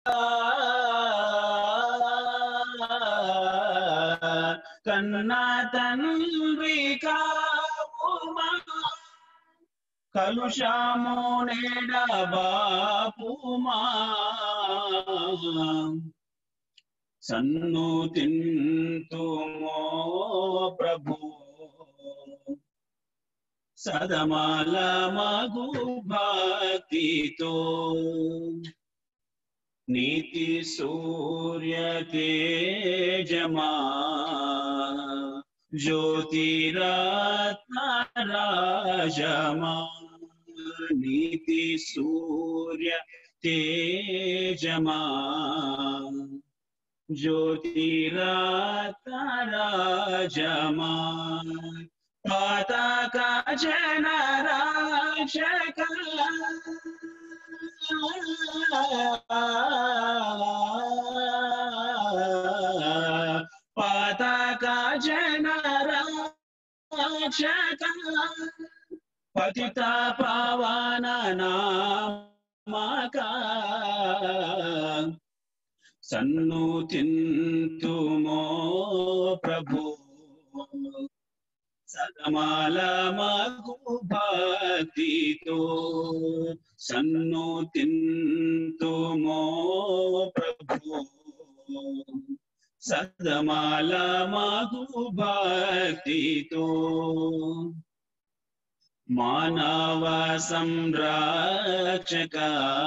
కన్నా తండ్రి కావుమా కలుషము నేడ బాపుమా సన్ను తింతుమో ప్రభు సదమాల మగు భక్తితో నీతి సూర్య తేజమా జ్యోతిరత్న రాజమా నీతి సూర్య తేజమా జ్యోతిరత్న రాజమా పతాక జనరాజక పతాక జనరాజక పతిత పవన నామక సన్ను తింతుమో ప్రభు సదమాల మగు భక్తితో సన్ను తింతుమో ప్రభు సదమాల మగు భక్తితో మానవ సంరక్షక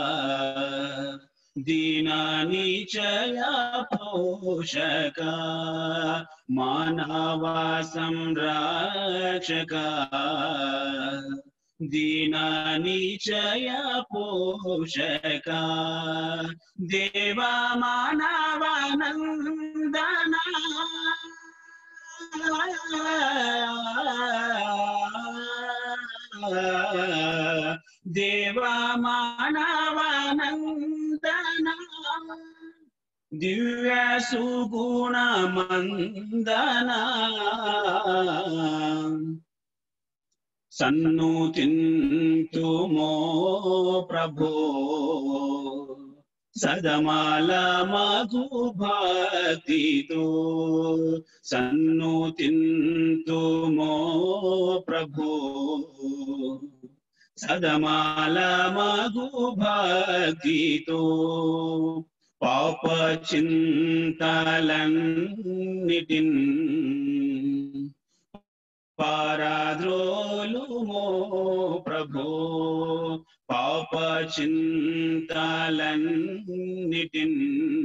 దీన నిచయ పోషక మానవ సంరక్షక దీన నిచయ పోషక దేవ మానవానందన దేవ మానవానందన దివ్య సుగుణ మందన సన్ను తింతుమో ప్రభో సదమాల మగు భక్తితో సన్ను తింతుమో ప్రభో సదమాల మగు భక్తితో పాప చింతలన్నిటిన్ పారద్రోలుమో ప్రభో పాప చింతలన్నిటిన్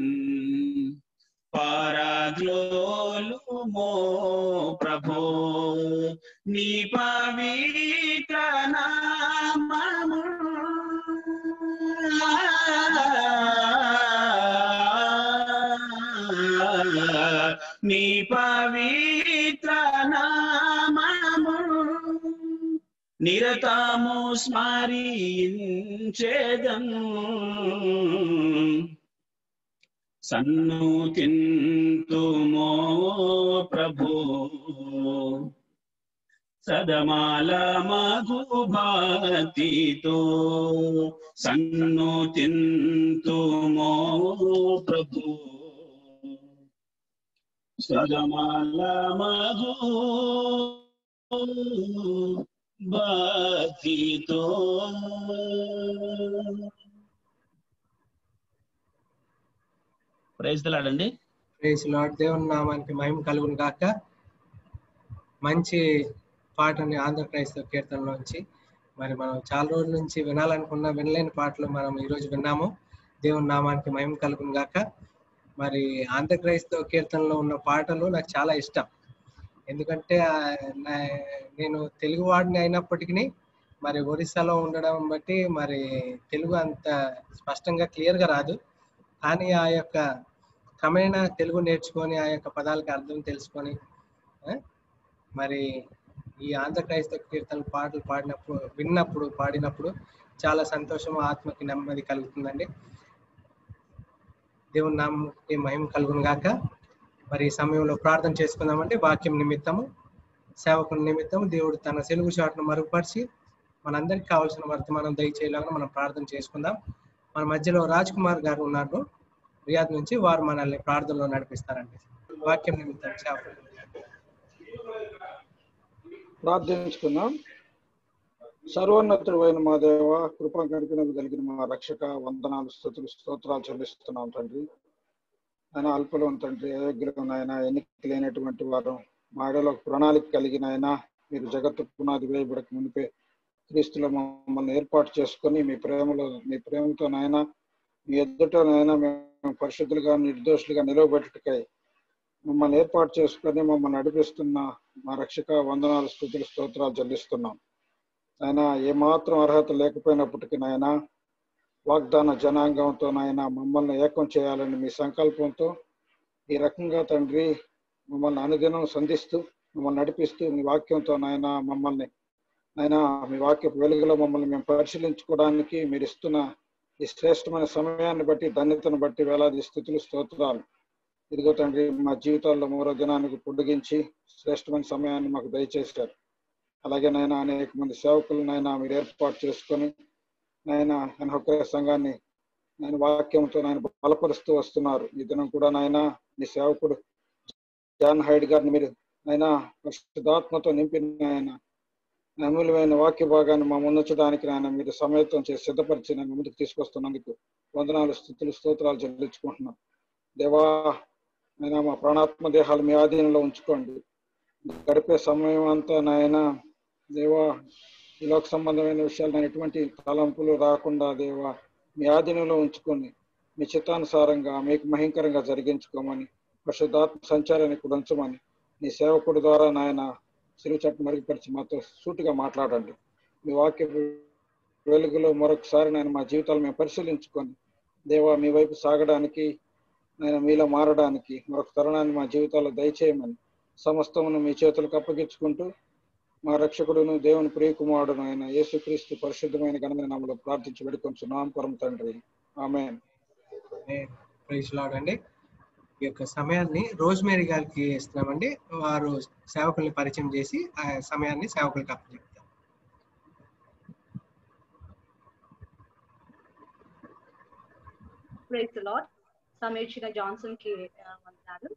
పారద్రోలుమో ప్రభో నీ పవిత్ర నామము నీ పవిత్ర నామము నిరతము స్మరించేదం సన్ను తింతుమో ప్రభో సదమాల మగు భక్తితో సన్ను తింతుమో ప్రభో సదమాల మగు భక్తితో. ప్రైజ్ ది లార్డ్ అండి. Praise the lord. దేవుని నామానికి మహిమ కలుగును గాక. మంచి పాటని ఆంధ్ర క్రైస్తవ కీర్తనలోంచి మరి మనం చాలా రోజుల నుంచి వినాలనుకున్న వినలేని పాటలు మనం ఈరోజు విన్నాము. దేవుని నామానికి మహిమ కలుగును గాక. మరి ఆంధ్ర క్రైస్తవ కీర్తనలో ఉన్న పాటలు నాకు చాలా ఇష్టం. ఎందుకంటే నేను తెలుగు వాడిని అయినప్పటికీ మరి ఒరిస్సాలో ఉండడం బట్టి మరి తెలుగు అంత స్పష్టంగా క్లియర్గా రాదు. కానీ ఆ యొక్క క్రమేణా తెలుగు నేర్చుకొని ఆ యొక్క పదాలకు అర్థం తెలుసుకొని మరి ఈ ఆంధ్ర క్రైస్తవ కీర్తన పాటలు పాడినప్పుడు చాలా సంతోషం, ఆత్మకి నెమ్మది కలుగుతుందండి. దేవుని నామముకి మహిమ కలుగును గాక. మరి ఈ సమయంలో ప్రార్థన చేసుకుందామంటే వాక్యం నిమిత్తము, సేవకుని నిమిత్తము దేవుడు తన సెలుగు చాటును మరుగుపరిచి మనందరికి కావాల్సిన వర్తమానం దయచేయాలని మనం ప్రార్థన చేసుకుందాం. మన మధ్యలో రాజ్ కుమార్ గారు ఉన్నారు. రియాద్ నుంచి వారు మనల్ని ప్రార్థనలో నడిపిస్తారండి. వాక్యం నిమిత్తం సేవకులు. ప్రార్థించుకుందాం. సర్వోన్నతుడైన మా దేవ, కృపా కనికరము కలిగిన మా రక్షక, వందనాలు, స్తుతులు, స్తోత్రాలు చెల్లిస్తున్నాం తండ్రి. ఆయన అల్పలం తండ్రి, అయోగ్యులం ఆయన, ఎన్నిక లేనటువంటి వారు, మా ఎడలో ప్రణాళిక కలిగిన ఆయన, మీరు జగత్తు పునాది వేయబడక మునిపే క్రీస్తులో మమ్మల్ని ఏర్పాటు చేసుకొని మీ ప్రేమతో నాయన, మీ ఎదుట నాయన మేము పరిశుద్ధులుగా నిర్దోషులుగా నిలవబెట్టుటకై మమ్మల్ని ఏర్పాటు చేసుకొని మమ్మల్ని నడిపిస్తున్న మా రక్షక, వందనాలు, స్తుతులు, స్తోత్రాలు చెల్లిస్తున్నాం. ఆయన ఏమాత్రం అర్హత లేకపోయినప్పటికీ నాయన, వాగ్దాన జనాంగంతో నాయన మమ్మల్ని ఏకం చేయాలని మీ సంకల్పంతో ఈ రకంగా తండ్రి మమ్మల్ని అనుదినం సంధిస్తూ మమ్మల్ని నడిపిస్తూ మీ వాక్యంతో నాయన మమ్మల్ని నాయన మీ వాక్యపు వెలుగులో మమ్మల్ని మేము పరిశీలించుకోవడానికి మీరు ఇస్తున్న ఈ శ్రేష్టమైన సమయాన్ని బట్టి, ధన్యతను బట్టి వేలాది స్తుతులు, స్తోత్రాలు. ఇదిగో తండ్రి, మా జీవితాల్లో మరో దినానికి పొడిగించి శ్రేష్టమైన సమయాన్ని మాకు దయచేశారు. అలాగే నాయన అనేక మంది సేవకులు నాయన మీరు ఏర్పాటు చేసుకొని నాయన ఒకే సంఘాన్ని నేను వాక్యంతో నాయన బలపరుస్తూ వస్తున్నారు. ఈ దినం కూడా నాయన మీ సేవకుడు జాన్ హైడ్ గారిని మీరు నాయన పరిశుద్ధాత్మతో నింపిన ఆయన అమూల్యమైన వాక్య భాగాన్ని మా ముందుంచడానికి నాయన మీరు సమేతం చేసి సిద్ధపరిచి నన్ను ముందుకు తీసుకొస్తున్నందుకు వందనాలు, స్తుతులు, స్తోత్రాలు చెల్లించుకుంటున్నాం. దేవా నాయన మా ప్రాణాత్మ దేహాలు మీ ఆధీనంలో ఉంచుకోండి. గడిపే సమయం అంతా నాయన దేవా ఈ లోక సంబంధమైన విషయాలు ఎటువంటి తలంపులు రాకుండా దేవా మీ ఆధీనంలో ఉంచుకొని మీ చిత్తానుసారంగా మీకు మహింకరంగా జరిగించుకోమని, పరిశుద్ధాత్మ సంచారాన్ని కూడా ఉంచమని నీ సేవకుడి ద్వారా నాయన సిలువ చెట్టు మరుగుపరిచి మాతో సూటిగా మాట్లాడండి. మీ వాక్య వెలుగులో మరొకసారి నేను మా జీవితాలు మేము పరిశీలించుకొని దేవా మీ వైపు సాగడానికి, నేను మీలో మారడానికి మరొక తరుణాన్ని మా జీవితాల్లో దయచేయమని సమస్తమును మీ చేతులకు అప్పగించుకుంటూ మా రక్షకుడును దేవుని ప్రియకుమారుడును ఆయన యేసుక్రీస్తు పరిశుద్ధమైన ఘనమైన నామములో ప్రార్థించి వేడుకొంచున్నాం పరమ తండ్రి. ఆమేన్. ప్రైజ్ లార్డ్ అండి. ఈ యొక్క సమయాన్ని రోజ్మేరీ గారికి ఇస్తున్నామండి. వారు సేవకుల్ని పరిచయం చేసి ఆ సమయాన్ని సేవకులకు అప్పచెప్తారు. Praise lord. సమీక్షణ జాన్సన్ కి వందనాలు.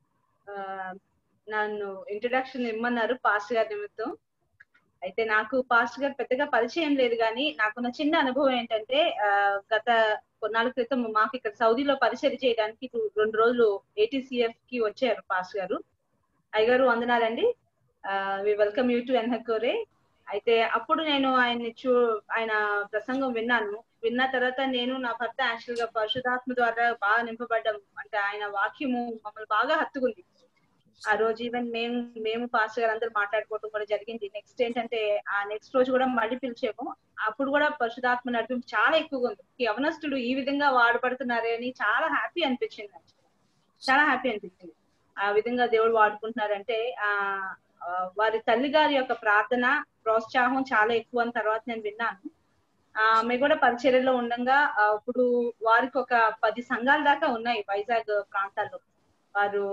నన్ను ఇంట్రడక్షన్ ఇమ్మన్నారు పాస్టర్ గారి నిమిత్తం. అయితే నాకు పాస్టర్ గారు పెద్దగా పరిచయం లేదు, కానీ నాకున్న చిన్న అనుభవం ఏంటంటే గత కొన్నాళ్ళ క్రితం మాకు ఇక్కడ సౌదీలో పరిచయం చేయడానికి 2 రోజులు ATCF కి వచ్చారు పాస్టర్ గారు. అయ్యగారు వందనాలండి. వి వెల్కమ్ యూ టు ఎన్హకోరే. అయితే అప్పుడు నేను ఆయన ప్రసంగం విన్న తర్వాత నేను నా భర్త యాక్చువల్ గా పరిశుధాత్మ ద్వారా బాగా నింపబడ్డం, అంటే ఆయన వాక్యము మమ్మల్ని బాగా హత్తుకుంది. ఆ రోజు ఈవెన్ మేము పాస్టర్ గారు అందరూ మాట్లాడుకోవడం కూడా జరిగింది. నెక్స్ట్ ఏంటంటే ఆ నెక్స్ట్ రోజు కూడా మళ్ళీ పిలిచాము. అప్పుడు కూడా పరిశుధాత్మ నడిపింపు చాలా ఎక్కువగా ఉంది. యవనస్తుడు ఈ విధంగా వాడబడుతున్నారే అని చాలా హ్యాపీ అనిపించింది. చాలా హ్యాపీ అనిపించింది. ఆ విధంగా దేవుడు వాడుకుంటున్నారంటే వారి తల్లి గారి యొక్క ప్రార్థన ప్రోత్సాహం చాలా ఎక్కువ అని తర్వాత నేను విన్నాను. ఆమె కూడా పరిచర్యలో ఉండగా ఇప్పుడు వారికి ఒక 10 సంఘాల దాకా ఉన్నాయి వైజాగ్ ప్రాంతాల్లో. వారు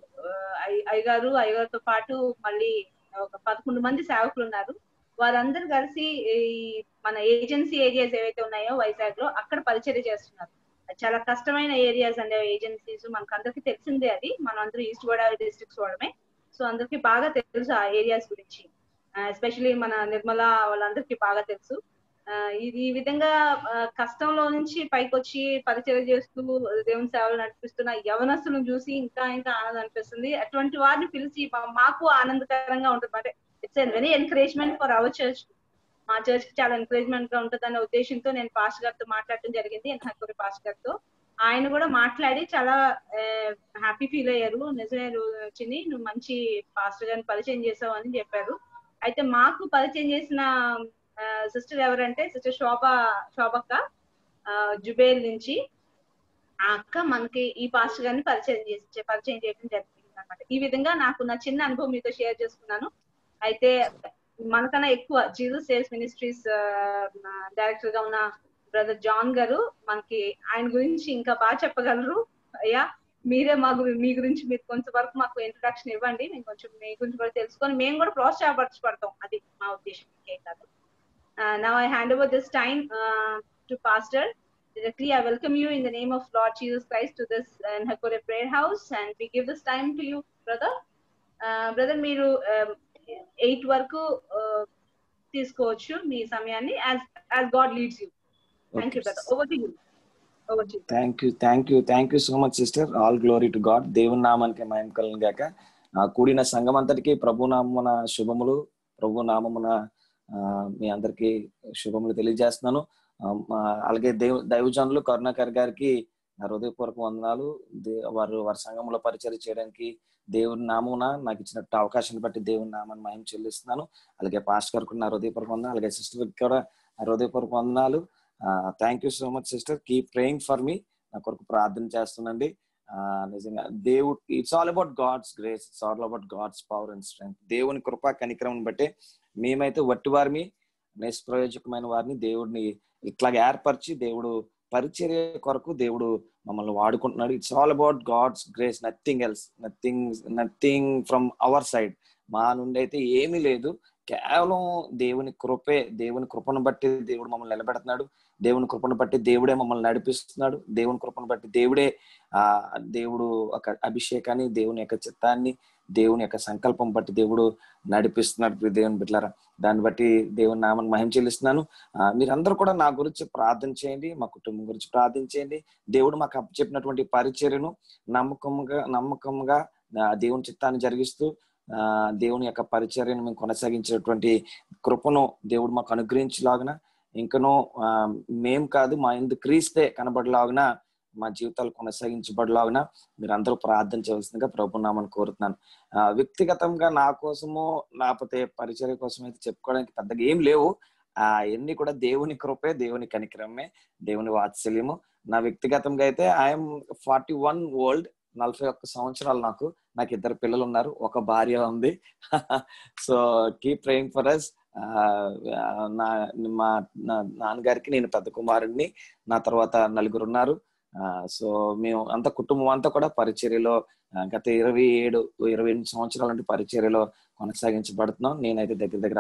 అయ్యగారితో పాటు మళ్ళీ ఒక 11 మంది సేవకులు ఉన్నారు. వారందరూ కలిసి ఈ మన ఏజెన్సీ ఏరియాస్ ఏవైతే ఉన్నాయో వైజాగ్ లో అక్కడ పరిచర్య చేస్తున్నారు. చాలా కష్టమైన ఏరియాస్ అండి ఏజెన్సీస్, మనకు అందరికి తెలిసిందే. అది మనం అందరూ ఈస్ట్ గోదావరి డిస్ట్రిక్ట్స్ వాడమే, సో అందరికి బాగా తెలుసు ఆ ఏరియాస్ గురించి. ఎస్పెషలీ మన నిర్మల వాళ్ళందరికీ బాగా తెలుసు. ఈ విధంగా కష్టంలో నుంచి పైకి వచ్చి పరిచయం చేస్తూ దేవుని సేవలు నడిపిస్తున్న యవనస్తులను చూసి ఇంకా ఆనందం అనిపిస్తుంది. అటువంటి వారిని పిలిచి మాకు ఆనందకరంగా ఉంటుంది. అంటే it's a very encouragement for our church. మా చర్చ్ కి చాలా ఎంకరేజ్మెంట్ గా ఉంటుంది అనే ఉద్దేశంతో నేను పాస్టర్ గారితో మాట్లాడటం జరిగింది, ఎన్హకోరే పాస్టర్ గారితో. ఆయన కూడా మాట్లాడి చాలా హ్యాపీ ఫీల్ అయ్యారు. నిజమే చిన్ని, నువ్వు మంచి పాస్టర్ గారిని పరిచయం చేసావు అని చెప్పారు. అయితే మాకు పరిచయం చేసిన సిస్టర్ ఎవరంటే సిస్టర్ శోభక్క జుబేల్ నుంచి. ఆ అక్క మనకి ఈ పాస్టర్ గారిని పరిచయం చేయడం జరిగింది అనమాట. ఈ విధంగా నాకు నా చిన్న అనుభవం మీతో షేర్ చేసుకున్నాను. అయితే మనకన్నా ఎక్కువ జీసస్ సేవ్స్ మినిస్ట్రీస్ డైరెక్టర్ గా ఉన్న బ్రదర్ జాన్ గారు మనకి ఆయన గురించి ఇంకా బాగా చెప్పగలరు. అయ్యా మీరే మీ గురించి మీరు కొంచెం వరకు మాకు ఇంట్రడక్షన్ ఇవ్వండి. మేము కొంచెం మీ గురించి కూడా తెలుసుకొని మేము కూడా ప్రోత్సాహపరచబడతాం. అది మా ఉద్దేశం, ఇంకేం కాదు. Now I hand over this time to Pastor Directly, I welcome you in the name of Lord Jesus Christ to this Nhakore prayer house, and we give this time to you, brother. Brother, మీరు 8 వరకు తీసుకోవచ్చు మీ సమయాన్ని as God leads you. Thank you, brother. Over to you. Thank you so much sister. All glory to God. దేవుని నామానికి మహిమ కలుగును గాక. కూడిన సంఘం అంతటికి ప్రభు నామమున శుభములు, ప్రభు నామమున మీ అందరికి శుభములు తెలియజేస్తున్నాను. అలాగే దైవజనులు కరుణాకర్ గారికి నా హృదయపూర్వక వందనాలు. వారి సంఘంలో పరిచయం చేయడానికి దేవుని నామమున నాకు ఇచ్చినట్టు అవకాశాన్ని బట్టి దేవుని నామాన్ని మహిమ చెల్లిస్తున్నాను. అలాగే పాస్టర్ గారికి నా హృదయపూర్వక వందనాలు, అలాగే సిస్టర్ కూడా నా హృదయపూర్వక వందనాలు. Thank you so much sister. Keep praying for me. నా కొరకు ప్రార్థన చేస్తుండండి. నిజంగా దేవుడు, it's all about God's grace, it's all about God's power and strength. దేవుని కృపా కనికరం బట్టే మేమైతే వట్టి వారిని, నిష్ప్రయోజకమైన వారిని దేవుడిని ఇట్లాగే ఏర్పరిచి దేవుడు పరిచర్య కొరకు దేవుడు మమ్మల్ని వాడుకుంటున్నాడు. It's all about God's grace, nothing else, nothing from our side. మా నుండి అయితే ఏమీ లేదు, కేవలం దేవుని కృపే. దేవుని కృపను బట్టి దేవుడు మమ్మల్ని నిలబెడుతున్నాడు. దేవుని కృపను బట్టి దేవుడే మమ్మల్ని నడిపిస్తున్నాడు. దేవుని కృపను బట్టి దేవుడే దేవుడు ఒక అభిషేకాన్ని, దేవుని యొక్క చిత్తాన్ని, దేవుని యొక్క సంకల్పం బట్టి దేవుడు నడిపిస్తున్నాడు. దేవుని బిడ్డలారా, దాన్ని బట్టి దేవుని నామాన్ని మహిమ చెల్లిస్తున్నాను. మీరందరూ కూడా నా గురించి ప్రార్థన చేయండి, మా కుటుంబం గురించి ప్రార్థన చేయండి. దేవుడు మాకు అప్పచెప్పినటువంటి పరిచర్యను నమ్మకంగా దేవుని చిత్తాన్ని జరిగిస్తూ దేవుని యొక్క పరిచర్యను మేము కొనసాగించేటువంటి కృపను దేవుడు మాకు అనుగ్రహించలాగున, ఇంకనూ మేం కాదు మా ఇందు క్రీస్తే కనబడలాగున, మా జీవితాలు కొనసాగించబడలాగున మీరందరూ ప్రార్థన చేయవలసిందిగా ప్రభునామని కోరుతున్నాను. వ్యక్తిగతంగా నా కోసము లేకపోతే పరిచర్య కోసం అయితే చెప్పుకోవడానికి పెద్దగా ఏం లేవు. ఎన్ని కూడా దేవుని కృపే, దేవుని కనికరమే, దేవుని వాత్సల్యము. నా వ్యక్తిగతంగా అయితే ఐఎమ్ 41 ఓల్డ్, 41 సంవత్సరాలు. నాకు 2 పిల్లలు ఉన్నారు, ఒక భార్య ఉంది. So keep praying for us. మా నాన్నగారికి నేను పెద్ద కుమారుడిని, నా తర్వాత 4 ఉన్నారు. సో మేము అంత కుటుంబం అంతా కూడా పరిచర్యలో గత 27 సంవత్సరాల నుండి పరిచర్యలో కొనసాగించబడుతున్నాం. నేనైతే దగ్గర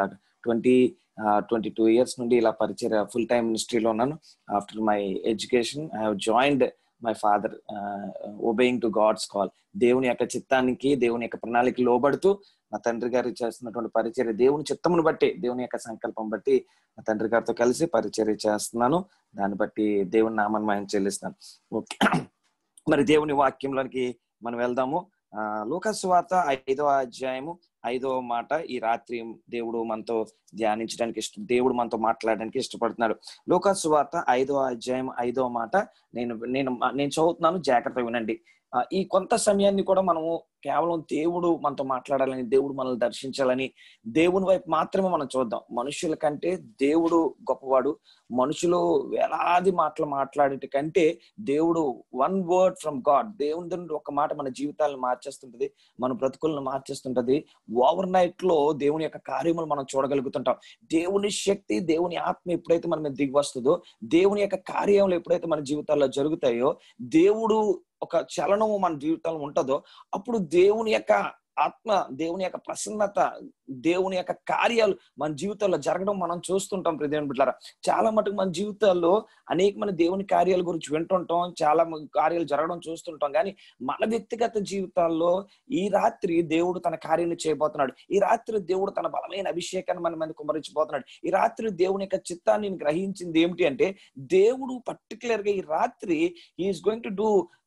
22 ఇయర్స్ నుండి ఇలా పరిచర్య ఫుల్ టైమ్ మినిస్ట్రీలో ఉన్నాను. After my education I have joined my father, obeying to God's call. దేవుని యొక్క చిత్తానికి, దేవుని యొక్క ప్రణాళిక లోబడుతూ నా తండ్రి గారు చేస్తున్నటువంటి పరిచర్య దేవుని చిత్తమును బట్టి, దేవుని యొక్క సంకల్పం బట్టి నా తండ్రి గారితో కలిసి పరిచర్య చేస్తున్నాను. దాన్ని బట్టి దేవుని నామాన్ని మహిమ చెల్లిస్తాను. ఓకే, మరి దేవుని వాక్యంలోనికి మనం వెళ్దాము. లూకాసు సువార్త 5వ అధ్యాయము 5వ మాట ఈ రాత్రి దేవుడు మనతో ధ్యానించడానికి దేవుడు మనతో మాట్లాడడానికి ఇష్టపడుతున్నాడు. లూకాసు సువార్త 5వ అధ్యాయం 5వ మాట నేను చదువుతున్నాను, జాగ్రత్తగా వినండి. ఈ కొంత సమయాన్ని కూడా మనము కేవలం దేవుడు మనతో మాట్లాడాలని, దేవుడు మనల్ని దర్శించాలని, దేవుని వైపు మాత్రమే మనం చూద్దాం. మనుషుల కంటే దేవుడు గొప్పవాడు. మనుషులు వేలాది మాటలు మాట్లాడేటి కంటే దేవుడు వన్ వర్డ్ ఫ్రమ్ గాడ్, దేవుని నుండి ఒక మాట మన జీవితాలను మార్చేస్తుంటది, మన బ్రతుకులను మార్చేస్తుంటది. ఓవర్ నైట్ లో దేవుని యొక్క కార్యములు మనం చూడగలుగుతుంటాం. దేవుని శక్తి, దేవుని ఆత్మ ఎప్పుడైతే మన మీద దిగి వస్తుందో, దేవుని యొక్క కార్యములు ఎప్పుడైతే మన జీవితాల్లో జరుగుతాయో, దేవుడు ఒక చలనము మన జీవితంలో ఉంటుందో, అప్పుడు దేవుని యొక్క ఆత్మ, దేవుని యొక్క ప్రసన్నత, దేవుని యొక్క కార్యాలు మన జీవితాల్లో జరగడం మనం చూస్తుంటాం. దేవుని బిడ్డలారా, చాలా మటుకు మన జీవితాల్లో అనేకమైన దేవుని కార్యాల గురించి వింటుంటాం, చాలా కార్యాలు జరగడం చూస్తుంటాం. కానీ మన వ్యక్తిగత జీవితాల్లో ఈ రాత్రి దేవుడు తన కార్యాన్ని చేయబోతున్నాడు. ఈ రాత్రి దేవుడు తన బలమైన అభిషేకాన్ని మన మీద కుమరించబోతున్నాడు. ఈ రాత్రి దేవుని యొక్క చిత్తాన్ని గ్రహించింది ఏమిటి అంటే, దేవుడు పర్టికులర్ గా ఈ రాత్రి he's going to do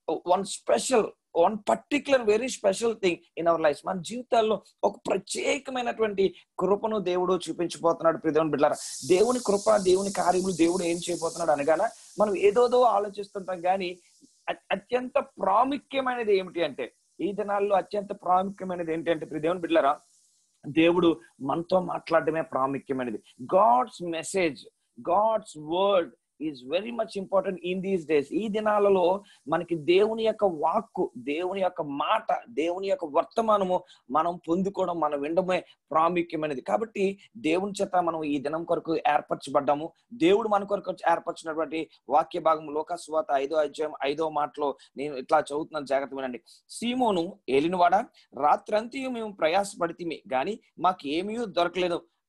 one particular very special thing in our life. మన జీవితాల్లో ఒక ప్రత్యేకమైనటువంటి కృపను దేవుడు చూపించబోతున్నాడు. దేవుని బిడ్డలారా, దేవుని కృప, దేవుని కార్యములు దేవుడు ఏం చేయబోతున్నాడు అనగానే మనం ఏదోదో ఆలోచిస్తుంటాం. కానీ అత్యంత ప్రాముఖ్యమైనది ఏమిటి అంటే, ఈ దినాల్లో అత్యంత ప్రాముఖ్యమైనది ఏంటి అంటే, దేవుని బిడ్డలారా, దేవుడు మనతో మాట్లాడడమే ప్రాముఖ్యమైనది. God's message, God's word is very much important in these days. ఈ దినాలలో మనకి దేవుని యొక్క వాక్కు, దేవుని యొక్క మాట, దేవుని యొక్క వర్తమానము మనం పొందుకోవడం, మనం వినడమే ప్రాముఖ్యమైనది. కాబట్టి దేవుని చేత మనం ఈ దినం కొరకు ఏర్పరచబడ్డాము. దేవుడు మన కొరకు ఏర్పరిచినటువంటి వాక్య భాగం లూకాసు సువార్త 5వ అధ్యాయం 5వ మాటలో నేను ఇట్లా చదువుతున్నాను, జాగ్రత్త వినండి. సీమోను ఏలినవాడా, రాత్రంతయు మేము ప్రయాసపడితిమి గాని మాకు ఏమీ దొరకలేదు.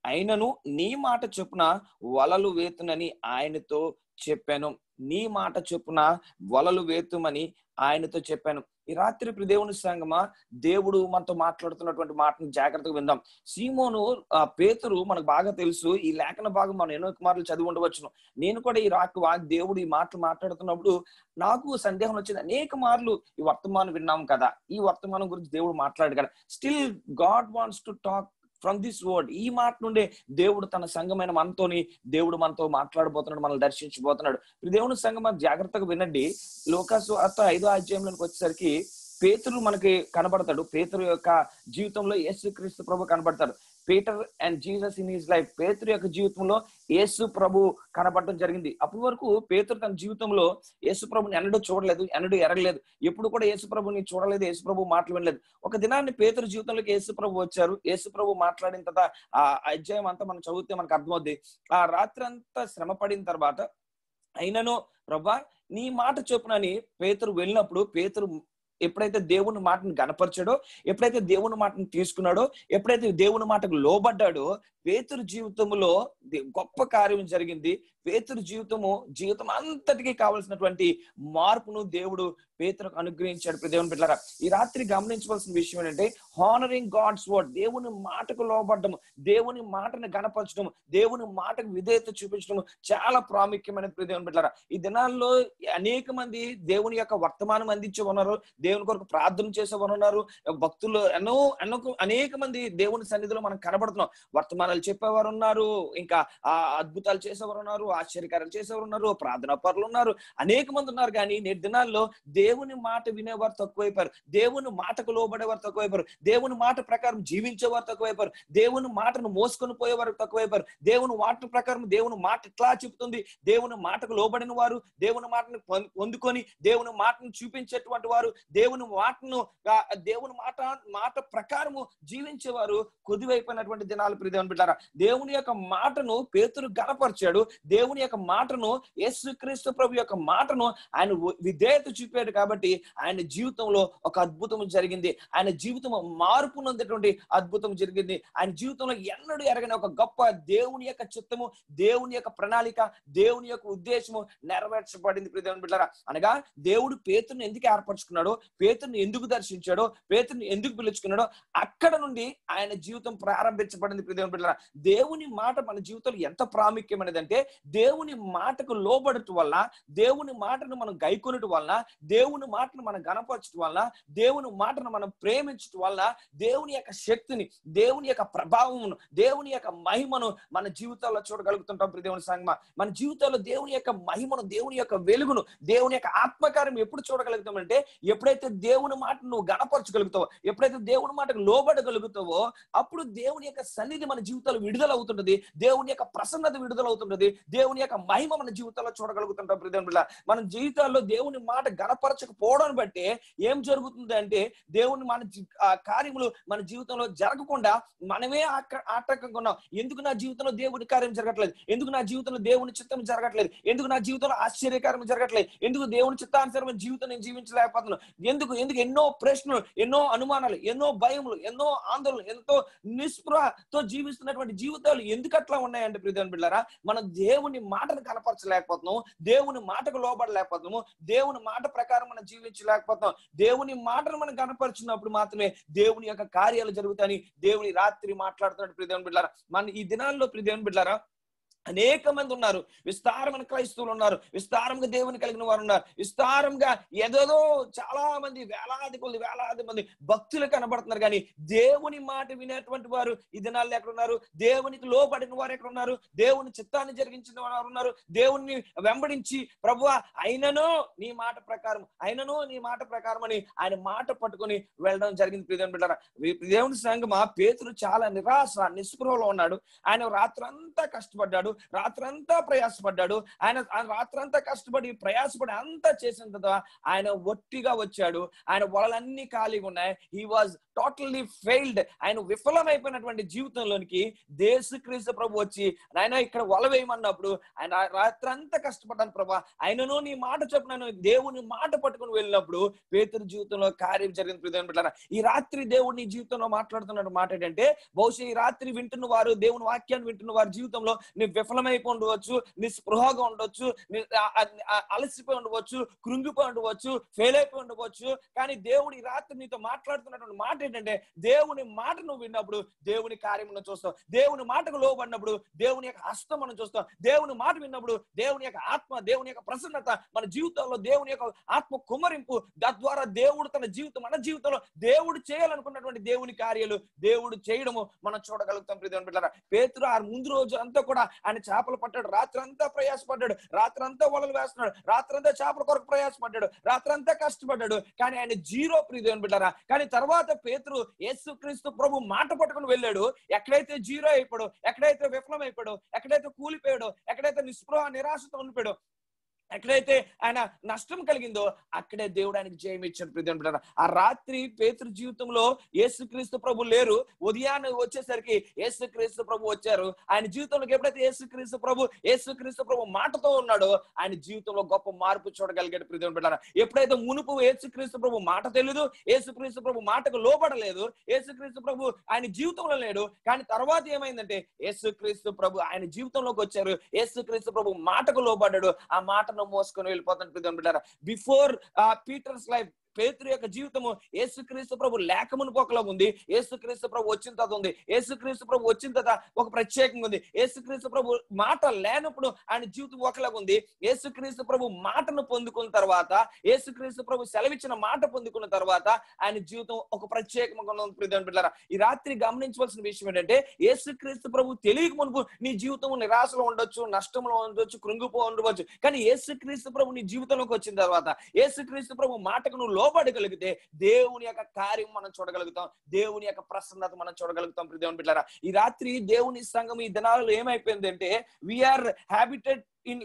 అయినను నీ మాట చొప్పున వలలు వేతునని ఆయనతో చెప్పాను. నీ మాట చొప్పున వలలు వేతుమని ఆయనతో చెప్పాను. ఈ రాత్రి దేవుని సంగమా, దేవుడు మనతో మాట్లాడుతున్నటువంటి మాటను జాగ్రత్తగా విందాం. సీమోను పేతురు మనకు బాగా తెలుసు. ఈ లేఖన భాగం మనం ఎన్నో మార్లు చదివి ఉండవచ్చును. నేను కూడా ఈ దేవుడు ఈ మాటలు మాట్లాడుతున్నప్పుడు నాకు సందేహం వచ్చింది. అనేక మార్లు ఈ వర్తమానం విన్నాం కదా, ఈ వర్తమానం గురించి దేవుడు మాట్లాడు కదా. Still God wants to talk from this word. ఈ మాట నుండే దేవుడు తన సంఘమైన దేవుడు మనతో మాట్లాడబోతున్నాడు, మనల్ని దర్శించబోతున్నాడు. దేవుని సంఘం జాగ్రత్తగా వినండి. లూకాసు 5వ అధ్యాయంలోకి వచ్చేసరికి పేతురు మనకి కనబడతాడు. పేతురు యొక్క జీవితంలో యేసుక్రీస్తు ప్రభు కనబడతాడు. Peter and Jesus in his life. Pethuru యొక్క జీవితంలో యేసు ప్రభు కనబడటం జరిగింది. అప్పటి వరకు పేతురు తన జీవితంలో యేసు ప్రభుని ఎన్నడూ చూడలేదు, ఎన్నడూ ఎరగలేదు. ఎప్పుడు కూడా యేసు ప్రభుని చూడలేదు, యేసు ప్రభు మాటలు వినలేదు. ఒక దినాన్ని పేతురు జీవితంలోకి యేసు ప్రభు వచ్చారు. యేసు ప్రభు మాట్లాడిన తర్వాత ఆ అధ్యాయం అంతా మనం చదివితే మనకు అర్థమవుద్ది. ఆ రాత్రి అంతా శ్రమ పడిన తర్వాత అయినను ప్రభా నీ మాట చొప్పునని పేతురు వెళ్ళినప్పుడు, పేతురు ఎప్పుడైతే దేవుని మాటను గణపరిచాడో, ఎప్పుడైతే దేవుని మాటను తీసుకున్నాడో, ఎప్పుడైతే దేవుని మాటకు లోబడ్డాడో, పేతురు జీవితంలో గొప్ప కార్యం జరిగింది. పేతురు జీవితం అంతటికీ కావలసినటువంటి మార్పును దేవుడు పేతురుకు అనుగ్రహించాడు. దేవుని బిడ్డలారా, ఈ రాత్రి గమనించవలసిన విషయం ఏంటంటే హానరింగ్ గాడ్స్ వర్డ్. దేవుని మాటకు లోబడ్డము, దేవుని మాటను గణపరచడం, దేవుని మాటకు విధేయత చూపించడం చాలా ప్రాముఖ్యమైనది. దేవుని బిడ్డలారా, ఈ దినాల్లో అనేక మంది దేవుని యొక్క వర్తమానం అందించే ఉన్నారు, దేవుని కొరకు ప్రార్థన చేసేవారు ఉన్నారు, భక్తులు అనేక మంది దేవుని సన్నిధిలో మనం కనబడుతున్నాం. వర్తమానాలు చెప్పేవారు ఉన్నారు, ఇంకా అద్భుతాలు చేసేవారు ఉన్నారు, ఆశ్చర్యకార్యాలు చేసేవారు ఉన్నారు, ప్రార్థనా పరులు ఉన్నారు, అనేక మంది ఉన్నారు. కానీ నేటి దినాల్లో దేవుని మాట వినేవారు తక్కువైపోయారు, దేవుని మాటకు లోబడేవారు తక్కువైపోయారు, దేవుని మాట ప్రకారం జీవించేవారు తక్కువైపోయారు, దేవుని మాటను మోసుకొని పోయేవారు తక్కువైపోయారు. దేవుని మాట ప్రకారం దేవుని మాట ఇట్లా చెబుతుంది, దేవుని మాటకు లోబడిన వారు, దేవుని మాటను పొందుకొని దేవుని మాటను చూపించేటువంటి వారు, దేవుని మాట ప్రకారము జీవించేవారు కొద్దివైపోయినటువంటి దినాలు. దేవుని బిడ్డారా, దేవుని యొక్క మాటను పేతురు గణపరిచాడు. దేవుని యొక్క మాటను, యేసుక్రీస్తు ప్రభు యొక్క మాటను ఆయన విధేయత చూపాడు కాబట్టి ఆయన జీవితంలో ఒక అద్భుతం జరిగింది. ఆయన జీవితం మార్పు నొందేటువంటి అద్భుతం జరిగింది. ఆయన జీవితంలో ఎన్నడూ ఎరగని ఒక గొప్ప దేవుని యొక్క చిత్తము, దేవుని యొక్క ప్రణాళిక, దేవుని యొక్క ఉద్దేశము నెరవేర్చబడింది. దేవుని బిడ్డారా, అనగా దేవుడు పేతురుని ఎందుకు ఏర్పరచుకున్నాడో, పేతురుని ఎందుకు దర్శించాడో, పేతురుని ఎందుకు పిలుచుకున్నాడో అక్కడ నుండి ఆయన జీవితం ప్రారంభించబడింది. దేవుని బిడ్డలారా, దేవుని మాట మన జీవితంలో ఎంత ప్రాముఖ్యమైనది అంటే, దేవుని మాటకు లోబడటం వల్ల, దేవుని మాటను మనం గైకొనటం వల్ల, దేవుని మాటను మనం గణపరచడం వల్ల, దేవుని మాటను మనం ప్రేమించడం వల్ల దేవుని యొక్క శక్తిని, దేవుని యొక్క ప్రభావమును, దేవుని యొక్క మహిమను మన జీవితాల్లో చూడగలుగుతుంటాం. దేవుని సంగమా, మన జీవితాల్లో దేవుని యొక్క మహిమను, దేవుని యొక్క వెలుగును, దేవుని యొక్క ఆత్మకార్యం ఎప్పుడు చూడగలుగుతామంటే, ఎప్పుడైతే దేవుని మాటను నువ్వు గణపరచగలుగుతావో, ఎప్పుడైతే దేవుని మాటకు లోబడగలుగుతావో, అప్పుడు దేవుని యొక్క సన్నిధి మన జీవితాలు విడుదల అవుతుంటది, దేవుని యొక్క ప్రసన్నత విడుదల అవుతుంటది, దేవుని యొక్క మహిమ మన జీవితాల్లో చూడగలుగుతుంటాం. మన జీవితాల్లో దేవుని మాట గణపరచకపోవడం బట్టి ఏం జరుగుతుంది అంటే, దేవుని మన కార్యములు మన జీవితంలో జరగకుండా మనమే ఆటంకంగా ఉన్నాం. ఎందుకు నా జీవితంలో దేవుని కార్యం జరగట్లేదు, ఎందుకు నా జీవితంలో దేవుని చిత్తం జరగట్లేదు, ఎందుకు నా జీవితంలో ఆశ్చర్యకార్యం జరగట్లేదు, ఎందుకు దేవుని చిత్తానుసారమైన జీవితం నేను జీవించలేకపోతున్నాను, ఎందుకు ఎన్నో ప్రశ్నలు, ఎన్నో అనుమానాలు, ఎన్నో భయములు, ఎన్నో ఆందోళనలు, ఎంతో నిస్పృహతో జీవిస్తున్నటువంటి జీవితాలు ఎందుకు అట్లా ఉన్నాయంటే ప్రియమైన బిడ్డలారా, మనం దేవుని మాటను కనపరచలేకపోతున్నాము, దేవుని మాటకు లోబడలేకపోతున్నాము, దేవుని మాట ప్రకారం మనం జీవించలేకపోతున్నాం. దేవుని మాటను మనం కనపరిచినప్పుడు మాత్రమే దేవుని యొక్క కార్యాలు జరుగుతాయని దేవుని రాత్రి మాట్లాడుతున్నాడు. ప్రియమైన బిడ్డలారా, మన ఈ దినాల్లో ప్రియమైన బిడ్డలారా అనేక మంది ఉన్నారు, విస్తారమైన క్రైస్తవులు ఉన్నారు, విస్తారంగా దేవుని కలిగిన వారు ఉన్నారు, విస్తారంగా ఏదో చాలా మంది వేలాది మంది భక్తులు కనబడుతున్నారు. కానీ దేవుని మాట వినేటువంటి వారు ఈ దినాల్లో ఎక్కడ ఉన్నారు? దేవునికి లోబడిన వారు ఎక్కడ ఉన్నారు? దేవుని చిత్తాన్ని జరిగించిన వారు ఉన్నారు, దేవుణ్ణి వెంబడించి ప్రభువా అయినను నీ మాట ప్రకారం, అయినను నీ మాట ప్రకారం అని ఆయన మాట పట్టుకొని వెళ్ళడం జరిగింది. ప్రియమైన బిడ్డలారా, దేవుని సంగమా, పేతురు చాలా నిరాశ నిస్పృహలో ఉన్నాడు. ఆయన రాత్రంతా కష్టపడ్డాడు, రాత్రంతా ప్రయాసపడ్డాడు. ఆయన రాత్రంతా కష్టపడి ప్రయాసపడి అంతా చేసిన తర్వాత ఆయన ఒట్టిగా వచ్చాడు. ఆయన వలలన్నీ ఖాళీగా ఉన్నాయి. He was totally failed. ఆయన విఫలమైపోయినటువంటి జీవితంలోనికి యేసుక్రీస్తు ప్రభు వచ్చి ఆయన ఇక్కడ వల వేయమన్నప్పుడు ఆయన రాత్రంతా కష్టపడ్డాను ప్రభా, ఆయనను నీ మాట చొప్పున దేవుని మాట పట్టుకుని వెళ్ళినప్పుడు పేతురు జీవితంలో కార్యం జరిగింది. ప్రియమైన బిడ్డలారా, ఈ రాత్రి దేవుడు నీ జీవితంలో మాట్లాడుతున్న మాట ఏంటంటే, బహుశా ఈ రాత్రి వింటున్న వారు, దేవుని వాక్యాన్ని వింటున్న వారి జీవితంలో నీ విఫలమైపోయి ఉండవచ్చు, నీ స్పృహగా ఉండవచ్చు, అలసిపోయి ఉండవచ్చు, కృంగిపోయి ఉండవచ్చు, ఫెయిల్ అయిపోయి ఉండవచ్చు. కానీ దేవుడు ఈ రాత్రి నీతో మాట్లాడుతున్నటువంటి మాట ఏంటంటే, దేవుని మాట నువ్వు విన్నప్పుడు దేవుని కార్యం నువ్వు చూస్తావు. దేవుని మాటకు లోబడినప్పుడు దేవుని యొక్క హస్తం మనం చూస్తాం. దేవుని మాట విన్నప్పుడు దేవుని యొక్క ఆత్మ, దేవుని యొక్క ప్రసన్నత మన జీవితంలో, దేవుని యొక్క ఆత్మ కుమ్మరింపు, తద్వారా దేవుడు తన జీవితం, మన జీవితంలో దేవుడు చేయాలనుకున్నటువంటి దేవుని కార్యాలు దేవుడు చేయడము మనం చూడగలుగుతాం. ప్రియమైన బిడ్డలారా, పేతురు ఆ ముందు రోజు అంతా కూడా ఆయన చేపలు పట్టాడు, రాత్రంతా ప్రయాసపడ్డాడు, రాత్రంతా వలలు వేస్తున్నాడు, రాత్రంతా చేపల కొరకు ప్రయాసపడ్డాడు, రాత్రంతా కష్టపడ్డాడు. కానీ ఆయన జీరో. ప్రియమైన బిడ్డలారా, కానీ తర్వాత పేతురు యేసుక్రీస్తు ప్రభు మాట పట్టుకుని వెళ్ళాడు. ఎక్కడైతే జీరో అయిపోయాడు, ఎక్కడైతే విఫలం అయిపోయాడు, ఎక్కడైతే కూలిపోయాడు, ఎక్కడైతే నిస్పృహ నిరాశతో ఉండిపోయాడు, ఎక్కడైతే ఆయన నష్టం కలిగిందో అక్కడే దేవుడు ఆయనకి జయం ఇచ్చాడు. ప్రియమైన బిడ్డలారా, ఆ రాత్రి పేతురు జీవితంలో యేసుక్రీస్తు ప్రభు లేరు. ఉదయాన్నే వచ్చేసరికి యేసుక్రీస్తు ప్రభు వచ్చారు. ఆయన జీవితంలోకి ఎప్పుడైతే యేసుక్రీస్తు ప్రభు మాటతో ఉన్నాడో ఆయన జీవితంలో గొప్ప మార్పు చూడగలిగాడు. ప్రియమైన బిడ్డలారా, ఎప్పుడైతే మునుపు యేసుక్రీస్తు ప్రభు మాట తెలియదు, యేసుక్రీస్తు ప్రభు మాటకు లోబడలేదు, యేసుక్రీస్తు ప్రభు ఆయన జీవితంలో లేడు. కానీ తర్వాత ఏమైందంటే యేసుక్రీస్తు ప్రభు ఆయన జీవితంలోకి వచ్చారు. యేసుక్రీస్తు ప్రభు మాటకు లోబడ్డాడు. ఆ మాట మోసుకొని వెళ్ళిపోతాను. బిఫోర్ పీటర్స్ లైఫ్, పేతురు యొక్క జీవితము యేసుక్రీస్తు ప్రభు లేఖమును పోకలా ఉంది. యేసుక్రీస్తు ప్రభు వచ్చిన తర్వాత ఉంది. యేసుక్రీస్తు ప్రభు వచ్చిన తర్వాత ఒక ప్రత్యేకంగా ఉంది. యేసుక్రీస్తు ప్రభు మాట లేనప్పుడు ఆయన జీవితం ఒకలాగా ఉంది. యేసుక్రీస్తు ప్రభు మాటను పొందుకున్న తర్వాత, యేసుక్రీస్తు ప్రభు సెలవిచ్చిన మాట పొందుకున్న తర్వాత ఆయన జీవితం ఒక ప్రత్యేకంగా ఉంది. ప్రియమైన బిడ్డలారా, ఈ రాత్రి గమనించవలసిన విషయం ఏంటంటే, యేసుక్రీస్తు ప్రభు తెలియక మునుపు నీ జీవితం నిరాశలో ఉండొచ్చు, నష్టంలో ఉండొచ్చు, కృంగిపో ఉండవచ్చు. కానీ యేసుక్రీస్తు ప్రభు నీ జీవితంలోకి వచ్చిన తర్వాత, యేసుక్రీస్తు ప్రభు మాటకు నువ్వు లోబడగలిగితే దేవుని యొక్క కార్యం మనం చూడగలుగుతాం, దేవుని యొక్క ప్రసన్నత మనం చూడగలుగుతాం. దేవుని బిడ్డలారా, ఈ రాత్రి దేవుని సంఘం ఈ దినాలలో ఏమైపోయింది అంటే, we are habited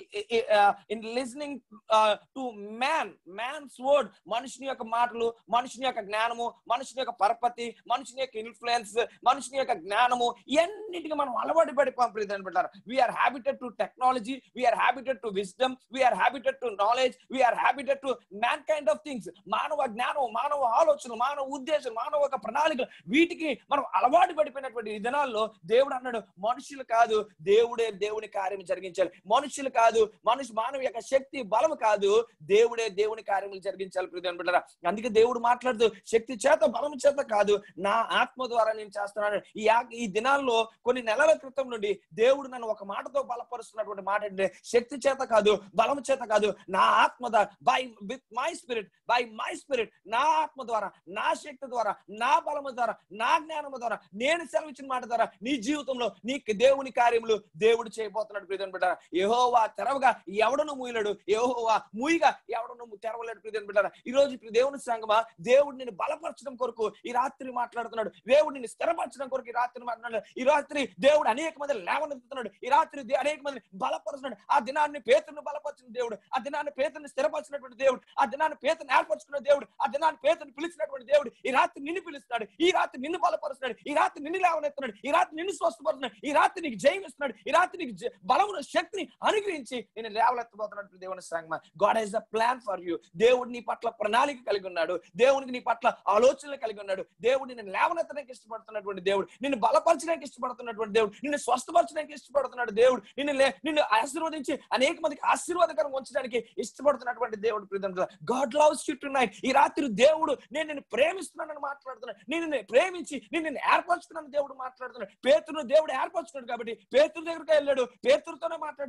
in listening to man's word. మనుషుని యొక్క మాటలు, మనుషుని యొక్క జ్ఞానము, మనుషుని యొక్క పరపతి, మనుషుని యొక్క ఇన్ఫ్లుయెన్స్, మనుషుని యొక్క జ్ఞానము, ఇవన్నిటికీ మనం అలవాటు పడిపోయాం. ప్రియమైన బిడ్డలారా, we are habited to technology, we are habited to wisdom, we are habited to knowledge, we are habited to man kind of things. మానవ జ్ఞానం, మానవ ఆలోచన, మానవ ఉద్దేశం, మానవ ఒక ప్రణాళిక, వీటికి మనం అలవాటు పడిపోయినటువంటి ఈ దినాల్లో దేవుడు అన్నాడు, మనుషులు కాదు, దేవుడే దేవుని కార్యం జరిగించాలి. మనుషులు కాదు, మానవ యొక్క శక్తి బలం కాదు, దేవుడే దేవుని కార్యములు జరిగించాలి. ప్రియమైన బిడ్డలారా, అందుకే దేవుడు మాట్లాడుతూ, శక్తి చేత బలం చేత కాదు, నా ఆత్మ ద్వారా నేను చేస్తున్నాను. ఈ దినాల్లో కొన్ని నెలల క్రితం నుండి దేవుడు నన్ను ఒక మాటతో బలపరుస్తున్నటువంటి మాట ఏంటంటే, శక్తి చేత కాదు, బలం చేత కాదు, నా ఆత్మ ద్వారా, బై మై స్పిరిట్, నా ఆత్మ ద్వారా, నా శక్తి ద్వారా, నా బలము ద్వారా, నా జ్ఞానము ద్వారా, నేను సెలవిచ్చిన మాట ద్వారా నీ జీవితంలో నీకు దేవుని కార్యములు దేవుడు చేయబోతున్నాడు. ప్రియమైన బిడ్డలారా, యెహోవా తెరవగా ఎవడను మూయలేడు, యెహోవా మూయిగా ఎవడను తెరవలేడు. ప్రియమైన బిడ్డలారా, ఈ రోజు దేవుని సంగమా, దేవుడు నిన్ను బలపరచడం కొరకు ఈ రాత్రి మాట్లాడుతున్నాడు. దేవుడు నిన్ను స్థిరపరచడం కొరకు ఈ రాత్రి మాట్లాడుతున్నాడు. ఈ రాత్రి దేవుడు అనేక మంది లేవనెత్తుతున్నాడు. ఈ రాత్రి అనేక మందిని బలపరుస్తున్నాడు. ఆ దినాన్ని పేతురును బలపరిచిన దేవుడు, ఆ దినాన్ని పేతురుని స్థిరపరిచినటువంటి దేవుడు, ఆ దినాన్ని పేతురుని ఏర్పరచుకున్న దేవుడు, ఆ దినాన్ని పేతురుని పిలిచినటువంటి దేవుడు ఈ రాత్రి నిన్ను పిలుస్తున్నాడు. ఈ రాత్రి నిన్ను బలపరుస్తున్నాడు. ఈ రాత్రి నిన్ను లేవనెత్తున్నాడు. ఈ రాత్రి నిన్ను స్వస్థపరుస్తున్నాడు. ఈ రాత్రి నీకు జయం ఇస్తున్నాడు. ఈ రాత్రి నీకు బలమును, శక్తిని అనుగ్రహించి నేను లేవలెత్తబోతున్నట్టు దేవుని సంగమా, God has a plan for you. దేవుడు నీ పట్ల ప్రణాళిక కలిగి ఉన్నాడు. దేవునికి నీ పట్ల ఆలోచనలు కలిగి ఉన్నాడు. దేవుడు నిన్ను లేవనెత్తడానికి ఇష్టపడుతున్నటువంటి దేవుడు, నిన్ను బలపరచడానికి ఇష్టపడుతున్నటువంటి దేవుడు, నిన్ను స్వస్థపరచడానికి ఇష్టపడుతున్నాడు దేవుడు, నిన్ను ఆశీర్వదించి అనేక మందికి ఆశీర్వాదకరంగా ఉంచడానికి ఇష్టపడుతున్నటువంటి దేవుడు. God loves you tonight. ఈ రాత్రి దేవుడు నేను నిన్ను ప్రేమిస్తున్నానని మాట్లాడుతున్నాడు. నిన్ను ప్రేమించి నిన్ను ఏర్పరచుతున్నాను దేవుడు మాట్లాడుతున్నాడు. పేతురును దేవుడు ఏర్పరచుకున్నాడు కాబట్టి పేతురు దగ్గరికి వెళ్ళాడు, పేతురుతోనే మాట్లాడాడు.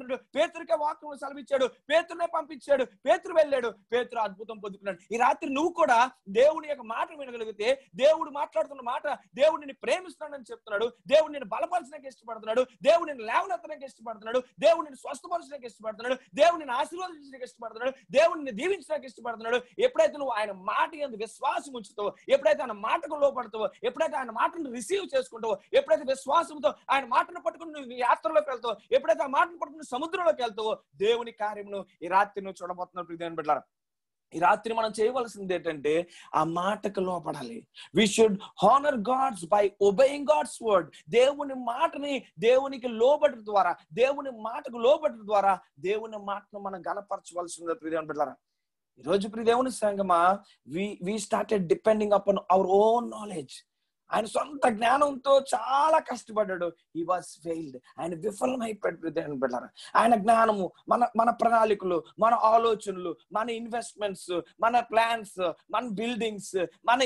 పేతురుకే వాక్యం సెలవిచ్చాడు, పేతురునే పంపించాడు, పేతురు వెళ్ళాడు, పేతురు అద్భుతం పొందుకున్నాడు. ఈ రాత్రి నువ్వు కూడా దేవుని యొక్క మాట వినగలిగితే, దేవుడు మాట్లాడుతున్న మాట, దేవుడు నిన్ను ప్రేమిస్తున్నాడని చెప్తున్నాడు, దేవుడు నిన్ను బలపరచడానికి ఇష్టపడుతున్నాడు, దేవుడు నిన్ను లేవనెత్తడానికి ఇష్టపడుతున్నాడు, దేవుడు నిన్ను స్వస్థపరచడానికి ఇష్టపడుతున్నాడు, దేవుడు నిన్ను ఆశీర్వదించడానికి ఇష్టపడుతున్నాడు, దేవుడు నిన్ను దీవించడానికి ఇష్టపడుతున్నాడు. ఎప్పుడైతే నువ్వు ఆయన మాట యందు విశ్వాసం ఉంచుతావో, ఎప్పుడైతే ఆయన మాటకు లోపడతావో, ఎప్పుడైతే ఆయన మాటను రిసీవ్ చేసుకుంటావో, ఎప్పుడైతే విశ్వాసంతో ఆయన మాటను పట్టుకుని నువ్వు యాత్రలోకి వెళ్తావో, ఎప్పుడైతే ఆ మాటను పట్టుకుని సముద్రంలోకి వెళ్తావో, దేవుని కార్యమును ఈ రాత్రి నువ్వు చూడబోతున్నావు. ప్రియమైన బిడ్డలారా, ఈ రాత్రి మనం చేయవలసింది ఏంటంటే ఆ మాటకు లోపడాలి. We should honour God's by obeying God's word. దేవుని మాటని దేవునికి లోబడటం ద్వారా, దేవుని మాటకు లోబడటం ద్వారా దేవుని మాటను మనం గణపరచవలసింది. ప్రియమైన బిడ్డలారా, ఈ రోజు ప్రియ దేవుని సంగమా, we started depending upon our own knowledge. ఆయన సొంత జ్ఞానంతో చాలా కష్టపడ్డాడు. He was failed. ఆయన విఫలమైపోయాడు. బిడ్డలారా, ఆయన జ్ఞానము, మన ప్రణాళికలు, మన ఆలోచనలు, మన ఇన్వెస్ట్మెంట్స్, మన ప్లాన్స్, మన బిల్డింగ్స్, మన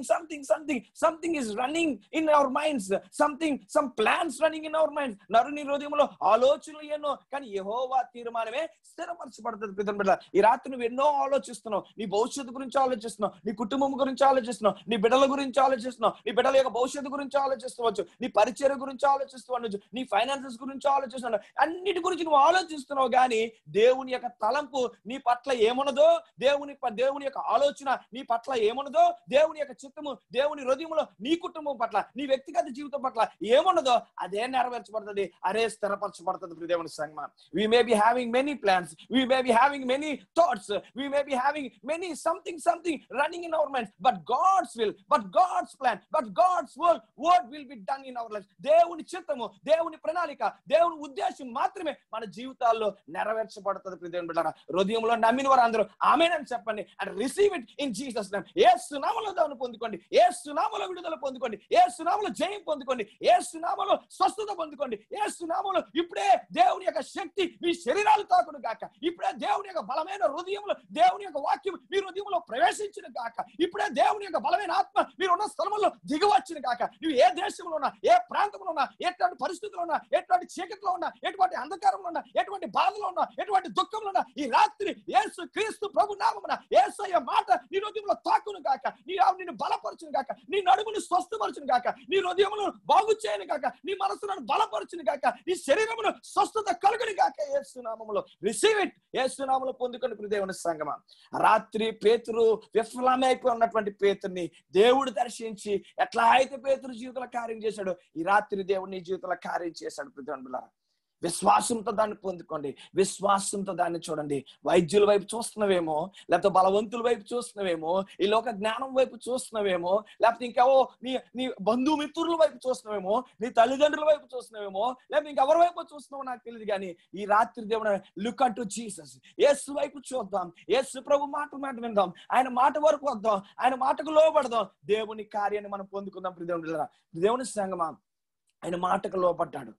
something is running in our minds, some plans running in our minds. నరుని హృదయంలో ఆలోచనలు ఎన్నో, కానీ యెహోవా తీర్మానమే స్థిరపరచబడుతుంది. బిడ్డలారా, ఈ రాత్రి నువ్వు ఎన్నో ఆలోచిస్తున్నావు. నీ భవిష్యత్తు గురించి ఆలోచిస్తున్నావు, నీ కుటుంబం గురించి ఆలోచిస్తున్నావు, నీ బిడ్డల గురించి ఆలోచిస్తున్నావు, నీ బిడ్డల యొక్క భవిష్యత్తు గురించి ఆలోచిస్తవచ్చు, నీ పరిచర్య గురించి ఆలోచిస్తూ, నీ ఫైనాన్సెస్ గురించి ఆలోచిస్తున్నావు, అన్నిటి గురించి నువ్వు ఆలోచిస్తున్నావు. కానీ దేవుని యొక్క తలంపు నీ పట్ల ఏమున్నదో, దేవుని యొక్క ఆలోచన నీ పట్ల ఏమున్నదో, దేవుని యొక్క చిత్తము దేవుని హృదయంలో నీ కుటుంబం పట్ల, నీ వ్యక్తిగత జీవితం పట్ల ఏమున్నదో అదే నెరవేర్చబడుతుంది, అదే స్థిరపరచబడుతుంది. దేవుని సంగమా, we may be having many plans, we may be having many thoughts, we may be having many something running in our minds, but God's will, but God's plan, but God's word will be done in our lives. దేవుని చిత్తము, దేవుని ప్రణాళిక, దేవుని ఉద్దేశం మాత్రమే మన జీవితాల్లో నెరవేర్చబడుతుంది. ప్రియమైన బిడ్డలారా, హృదయంలో నమ్మిన వారు అందరూ ఆమేన్ అని చెప్పండి. And receive it in Jesus name. Yesu నామములో దాన్ని పొందుకోండి, యేసు నామములో విడుదల పొందుకోండి, యేసు నామములో జయం పొందుకోండి, యేసు నామములో స్వస్థత పొందుకోండి, యేసు నామములో ఇప్పుడే దేవుని యొక్క శక్తి మీ శరీరాలు తాకును గాక. ఇప్పుడే దేవుని యొక్క బలమైన హృదయంలో దేవుని యొక్క వాక్యం మీ హృదయంలో ప్రవేశించిన గాక. ఇప్పుడే దేవుని యొక్క బలమైన ఆత్మ మీరు ఉన్న స్థలంలో దిగివచ్చిన గాక. నువ్వు ఏ దేశంలో ఉన్నా, ఏ ప్రాంతంలో ఉన్నా, ఎటువంటి పరిస్థితుల్లో ఉన్నా, ఎటువంటి చీకట్లో ఉన్నా, ఎటువంటి అంధకారంలో ఉన్నా, ఎటువంటి బాధలో ఉన్నా, ఎటువంటి దుఃఖంలో ఉన్నా, ఈ రాత్రి యేసు క్రీస్తు ప్రభు నామమున యేసయ్య మాట నీ హృదయంలో తాకును గాక. నిన్ను బలపరచును గాక, నీ నడుమును స్వస్థపరచును గాక, నీ హృదయమును బాగు చేయను గాక, నీ మనసును బలపరచును గాక, నీ శరీరమును స్వస్థత కలుగును గాక. యేసు నామములో రిసీవ్ ఇట్. యేసు నామములో పొందుకొని ప్రియ దేవుని సంగమా, రాత్రి పేతురు విఫలమైపోయి ఉన్నటువంటి పేతుర్ని దేవుడు దర్శించి ఎట్లా అయితే పేతురు జీవితంలో కార్యం చేశాడు, ఈ రాత్రి దేవుడు నీ జీవితంలో కార్యం చేశాడు. ప్రియ దేవుని విశ్వాసంతో దాన్ని పొందుకోండి, విశ్వాసంతో దాన్ని చూడండి. వైద్యుల వైపు చూస్తున్నావేమో, లేకపోతే బలవంతుల వైపు చూస్తున్నావేమో, ఈ లోక జ్ఞానం వైపు చూస్తున్నావేమో, లేకపోతే ఇంకెవో నీ బంధుమిత్రుల వైపు చూస్తున్నావేమో, నీ తల్లిదండ్రుల వైపు చూస్తున్నావేమో, లేకపోతే ఇంకెవరి వైపు చూస్తున్నావో నాకు తెలియదు. కానీ ఈ రాత్రి దేవుడు look on to Jesus. Yesu వైపు చూద్దాం, యేసు ప్రభు మాట విందాం, ఆయన మాట వరకు వద్దాం, ఆయన మాటకు లోబడదాం, దేవుని కార్యాన్ని మనం పొందుకుందాం. దేవుని సంగమా, ఆయన మాటకు లోపడ్డాడు.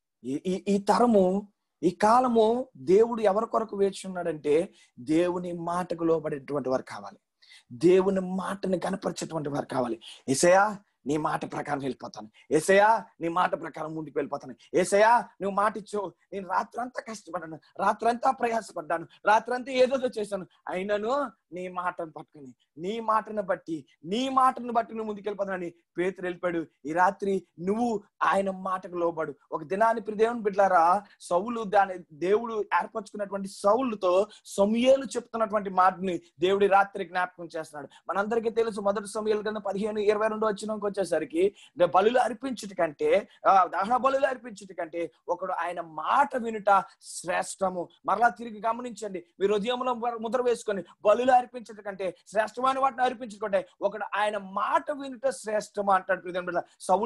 ఈ తరము, ఈ కాలము దేవుడు ఎవరి కొరకు వేచి ఉన్నాడంటే దేవుని మాటకు లోబడేటువంటి వారు కావాలి, దేవుని మాటని కనపరిచేటువంటి వారు కావాలి. యేసయ్యా నీ మాట ప్రకారం వెళ్ళిపోతాను, యేసయ్యా నీ మాట ప్రకారం ముందుకు వెళ్ళిపోతాను, యేసయ్యా నువ్వు మాట ఇచ్చావు, నేను రాత్రంతా కష్టపడ్డాను, రాత్రంతా ప్రయాసపడ్డాను, రాత్రంతా ఏదో చేశాను, అయినను నీ మాటను పట్టుకుని నీ మాటను బట్టి నువ్వు ముందుకు వెళ్ళిపోతానని పేతురు వెళ్ళిపోయాడు. ఈ రాత్రి నువ్వు ఆయన మాటకు లోబడు. ఒక దినాన్ని ప్రియ దేవుని బిడ్డలారా, సౌలు దేవుడు ఏర్పరచుకున్నటువంటి సౌలుతో సమూయేలు చెప్తున్నటువంటి మాటని దేవుడి రాత్రి జ్ఞాపకం చేస్తున్నాడు. మనందరికీ తెలుసు, మొదటి సమూయేలు కింద 15:22 వచ్చినాక వచ్చేసరికి బలులు అర్పించుట కంటే, దహన బలులు అర్పించుట కంటే ఒకడు ఆయన మాట వినుట శ్రేష్టము. మరలా తిరిగి గమనించండి, మీ హృదయంలో ముద్ర వేసుకొని బలులు అర్పించుట కంటే, శ్రేష్టమైన వాటిని అర్పించుకుంటే ఒకడు ఆయన మాట వినుట శ్రేష్టము అంటాడు.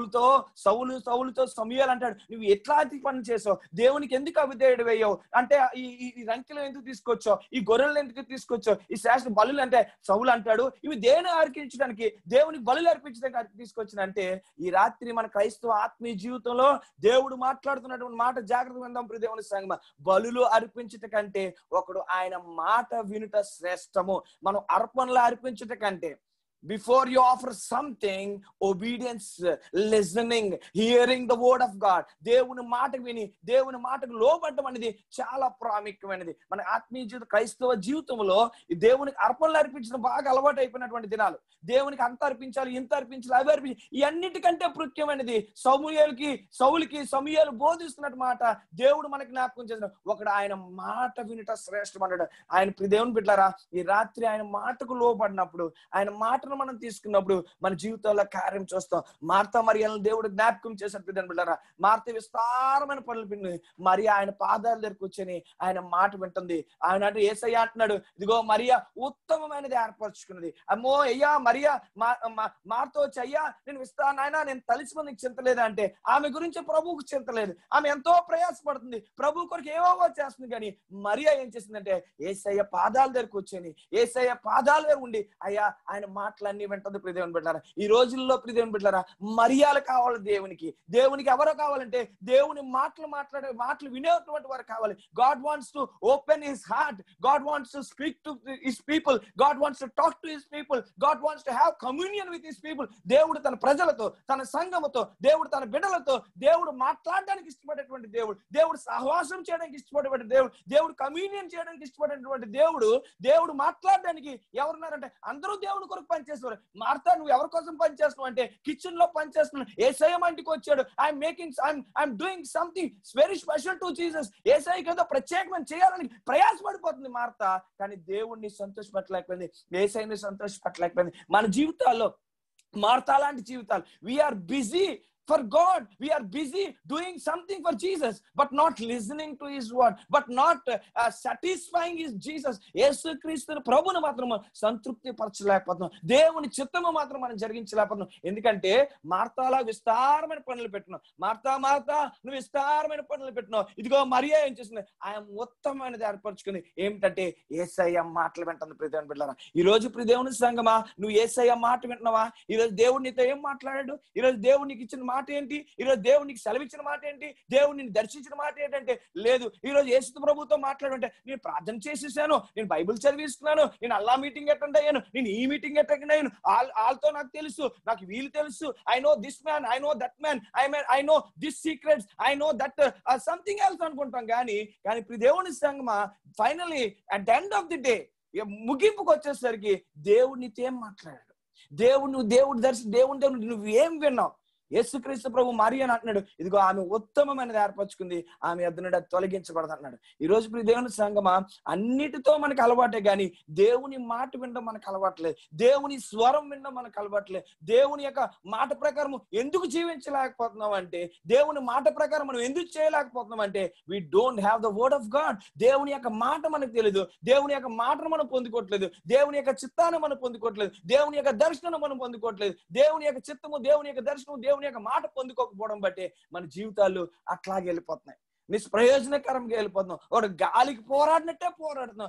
సౌలుతో సమూయేలు అంటాడు, నువ్వు ఎట్లాంటి పని చేసావు, దేవునికి ఎందుకు అవిధేయుడు వేయవు అంటే, ఈ రంకెలు ఎందుకు తీసుకొచ్చావు, ఈ గొర్రెలు ఎందుకు తీసుకొచ్చావు, ఈ శ్రేష్ఠ బలులు అంటే సౌలు అంటాడు, ఇవి దేని అర్పించడానికి, దేవునికి బలులు అర్పించడానికి తీసుకొచ్చినంటే, ఈ రాత్రి మన క్రైస్తవ ఆత్మీయ జీవితంలో దేవుడు మాట్లాడుతున్నటువంటి మాట జాగ్రత్తగా విందాం. ప్రియ దేవుని సంగమా, బలులు అర్పించుట కంటే ఒకడు ఆయన మాట వినుట శ్రేష్టము. మనం అర్పణలు అర్పించుట కంటే, Before you offer something, obedience, listening, hearing the word of God, దేవుని మాటకు విని దేవుని మాటకు లోబడటం అనేది చాలా ప్రాముఖ్యమైనది. మన ఆత్మీయ జీవిత క్రైస్తవ జీవితంలో ఈ దేవునికి అర్పణలు అర్పించడం బాగా అలవాటు అయిపోయినటువంటి దినాలు. దేవునికి అంత అర్పించాలి, ఇంత అర్పించాలి, అవి అర్పించాలి, ఈ అన్నిటికంటే ముఖ్యమైనది సౌలుకి సమూయేలు బోధిస్తున్నట్టు మాట దేవుడు మనకి జ్ఞాపకం చేసిన ఒకడు ఆయన మాట వినుట శ్రేష్టమన్నాడు. ఆయన దేవుని బిడ్డలారా, ఈ రాత్రి ఆయన మాటకు లోబడినప్పుడు, ఆయన మాటను మనం తీసుకున్నప్పుడు మన జీవితాల్లో కార్యం చూస్తాం. మార్తా మరియలను దేవుడు జ్ఞాపకం చేశాడు. ప్రియమైన బిడ్డలారా, మార్త విస్తారమైన పనులు పిండి మరి ఆయన పాదాల దగ్గర కూర్చొని ఆయన మాట వింటుంది. ఆయన అంటే యేసయ్య అంటున్నాడు, ఇదిగో మరియా ఉత్తమమైనది ఏర్పరచుకున్నది. అమ్మో అయ్యా మరియా మార్త వచ్చి, అయ్యా నేను ఇస్తాను ఆయన, నేను తలిసి మందికి చింతలేదా అంటే ఆమె గురించి ప్రభువుకు చింతలేదు. ఆమె ఎంతో ప్రయాసపడుతుంది, ప్రభు కొరకు ఏవో చేస్తుంది. కానీ మరియా ఏం చేసిందంటే యేసయ్య పాదాల దగ్గర కూర్చొని యేసయ్య పాదాల దగ్గర ఉండి అయ్యా ఆయన మాటలన్నీ వింటుంది. ప్రియదేవుని బిడ్డలారా, ఈ రోజుల్లో ప్రియదేవుని బిడ్డలారా, మరియాలు కావాలి దేవునికి ఎవరో కావాలంటే దేవుని మాటలు వినేటువంటి వారు కావాలి. God wants to open his heart. God wants to speak to his people. God wants to talk to his people. God wants to have communion with his people. దేవుడు తన ప్రజలతో, తన సంఘముతో, దేవుడు తన బిడ్డలతో, దేవుడు మాట్లాడడానికి ఇష్టపడేటువంటి దేవుడు సహవాసం చేయడానికి ఇష్టపడేటువంటి దేవుడు కమ్యూనియన్ చేయడానికి ఇష్టపడేటువంటి దేవుడు మాట్లాడడానికి ఎవరున్నారంటే అందరూ దేవుడి కొరకు పనిచేస్తున్నారు. మార్తా నువ్వు ఎవరి కోసం పనిచేస్తున్నావు అంటే కిచెన్ లో పనిచేస్తున్నాను. యేసయ్య ఇంటికి వచ్చాడు, I'm doing something very special to Jesus. యేసయ్యకి ఏదో ప్రత్యేకమైన చేయాలని ప్రయాసపడిపోతుంది మార్తా. కానీ దేవుణ్ణి సంతోషపెట్టలేకపోయింది, యేసయ్యని సంతోషపెట్టలేకపోయింది. మన జీవితాల్లో మార్తా లాంటి జీవితాలు, we are busy for God, we are busy doing something for Jesus, but not listening to his word, but not satisfying his Jesus. యేసుక్రీస్తు ప్రభువును మాత్రం సంతృప్తి పరచలేకపోతున్నాం, దేవుని చిత్తము మాత్రం మనం జరిగించలేకపోతున్నాం. ఎందుకంటే మార్తాలా విస్తారమైన పనులు పెట్టినాం. మార్తా నువ్వు విస్తారమైన పనులు పెట్టినావు. ఇదిగో మరియా ఏం చేసింది, ఆయన ఉత్తమమైనది ఏర్పరచుకుంది. ఏమిటంటే యేసయ్య మాటలు వింటుంది. ప్రియదేవుని బిడ్డలారా, ఈ రోజు ప్రియదేవుని సంగమా, నువ్వు యేసయ్య మాట వింటున్నావా? ఈ రోజు దేవుడు నీతో ఏం మాట్లాడాడు? ఈ రోజు దేవుడు నీకు ఇచ్చిన మాట ఏంటి? ఈరోజు దేవుడు నీకు సెలవిచ్చిన మాట ఏంటి? దేవుడు నిన్ను దర్శించిన మాట ఏంటంటే లేదు. ఈ రోజు యేసు ప్రభుతో మాట్లాడుంటే నేను ప్రార్థన చేసేసాను, నేను బైబిల్ చదివిస్తున్నాను, నేను అల్లా మీటింగ్ అటెండ్ అయ్యాను, నేను ఈ మీటింగ్ అటెండ్ అయ్యాను, వాళ్ళతో నాకు తెలుసు, నాకు వీళ్ళు తెలుసు, I know this man, I know that man, I know this secrets, I know that something else అనుకుంటాం. కానీ ఇప్పుడు దేవుని సంగమా finally at the end of the day ముగింపుకు వచ్చేసరికి దేవుడు నీతో ఏం మాట్లాడాడు? దేవుడు నువ్వు ఏం విన్నావు? యేసుక్రీస్తు ప్రభు మరియా అంటున్నాడు, ఇదిగో ఆమె ఉత్తమమైనది ఏర్పరచుకుంది, ఆమె అద్దనుడు తొలగించబడదు అన్నాడు. ఈ రోజు ఇప్పుడు దేవుని సంగమా అన్నిటితో మనకు అలవాటే, కానీ దేవుని మాట వినడం మనకు అలవాట్లేదు, దేవుని స్వరం వినడం మనకు అలవాట్లేదు. దేవుని యొక్క మాట ప్రకారం ఎందుకు జీవించలేకపోతున్నాం అంటే, దేవుని మాట ప్రకారం మనం ఎందుకు చేయలేకపోతున్నాం అంటే we don't have the word of God. దేవుని యొక్క మాట మనకు తెలియదు, దేవుని యొక్క మాటను మనం పొందుకోవట్లేదు, దేవుని యొక్క చిత్తాన్ని మనం పొందుకోవట్లేదు, దేవుని యొక్క దర్శనం మనం పొందుకోవట్లేదు. దేవుని యొక్క చిత్తము, దేవుని యొక్క దర్శనము, దేవుని యొక్క మాట పొందుకోకపోవడం బట్టి మన జీవితాలు అట్లాగే వెళ్ళిపోతున్నాయి, నిష్ప్రయోజనకరంగా వెళ్ళిపోతున్నాం. ఒక గాలికి పోరాడినట్టే పోరాడుతున్నాం,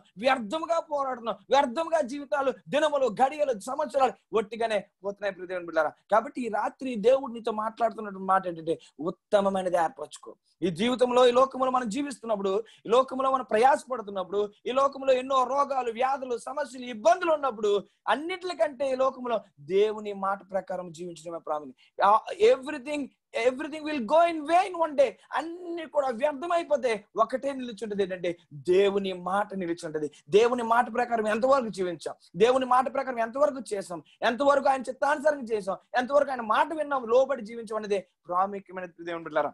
వ్యర్థంగా జీవితాలు, దినములు, గడియలు, సంవత్సరాలు ఒట్టిగానే పోతున్నాయి. ప్రియదేవుని బిడ్డలారా, కాబట్టి ఈ రాత్రి దేవుడు నీతో మాట్లాడుతున్న మాట ఏంటంటే ఉత్తమమైనది ఏర్పరచుకో. ఈ జీవితంలో, ఈ లోకంలో మనం జీవిస్తున్నప్పుడు, ఈ లోకంలో మనం ప్రయాసపడుతున్నప్పుడు, ఈ లోకంలో ఎన్నో రోగాలు, వ్యాధులు, సమస్యలు, ఇబ్బందులు ఉన్నప్పుడు అన్నిటికంటే ఈ లోకంలో దేవుని మాట ప్రకారం జీవించడమే ప్రాముఖ్యం. Everything will go in vain one day. అన్ని కూడా వ్యర్థమైపోతే ఒకటే నిలిచుంటది, ఏంటంటే దేవుని మాట నిలిచుంటది. దేవుని మాట ప్రకారం ఎంతవరకు జీవించాం, దేవుని మాట ప్రకారం ఎంతవరకు చేసాం, ఎంతవరకు ఆయన చిత్తానుసారంగా చేసాం, ఎంతవరకు ఆయన మాట విన్నాం, లోబడి జీవించడం అనేది ప్రాముఖ్యమైనది. దేవుని బిడ్డలారా,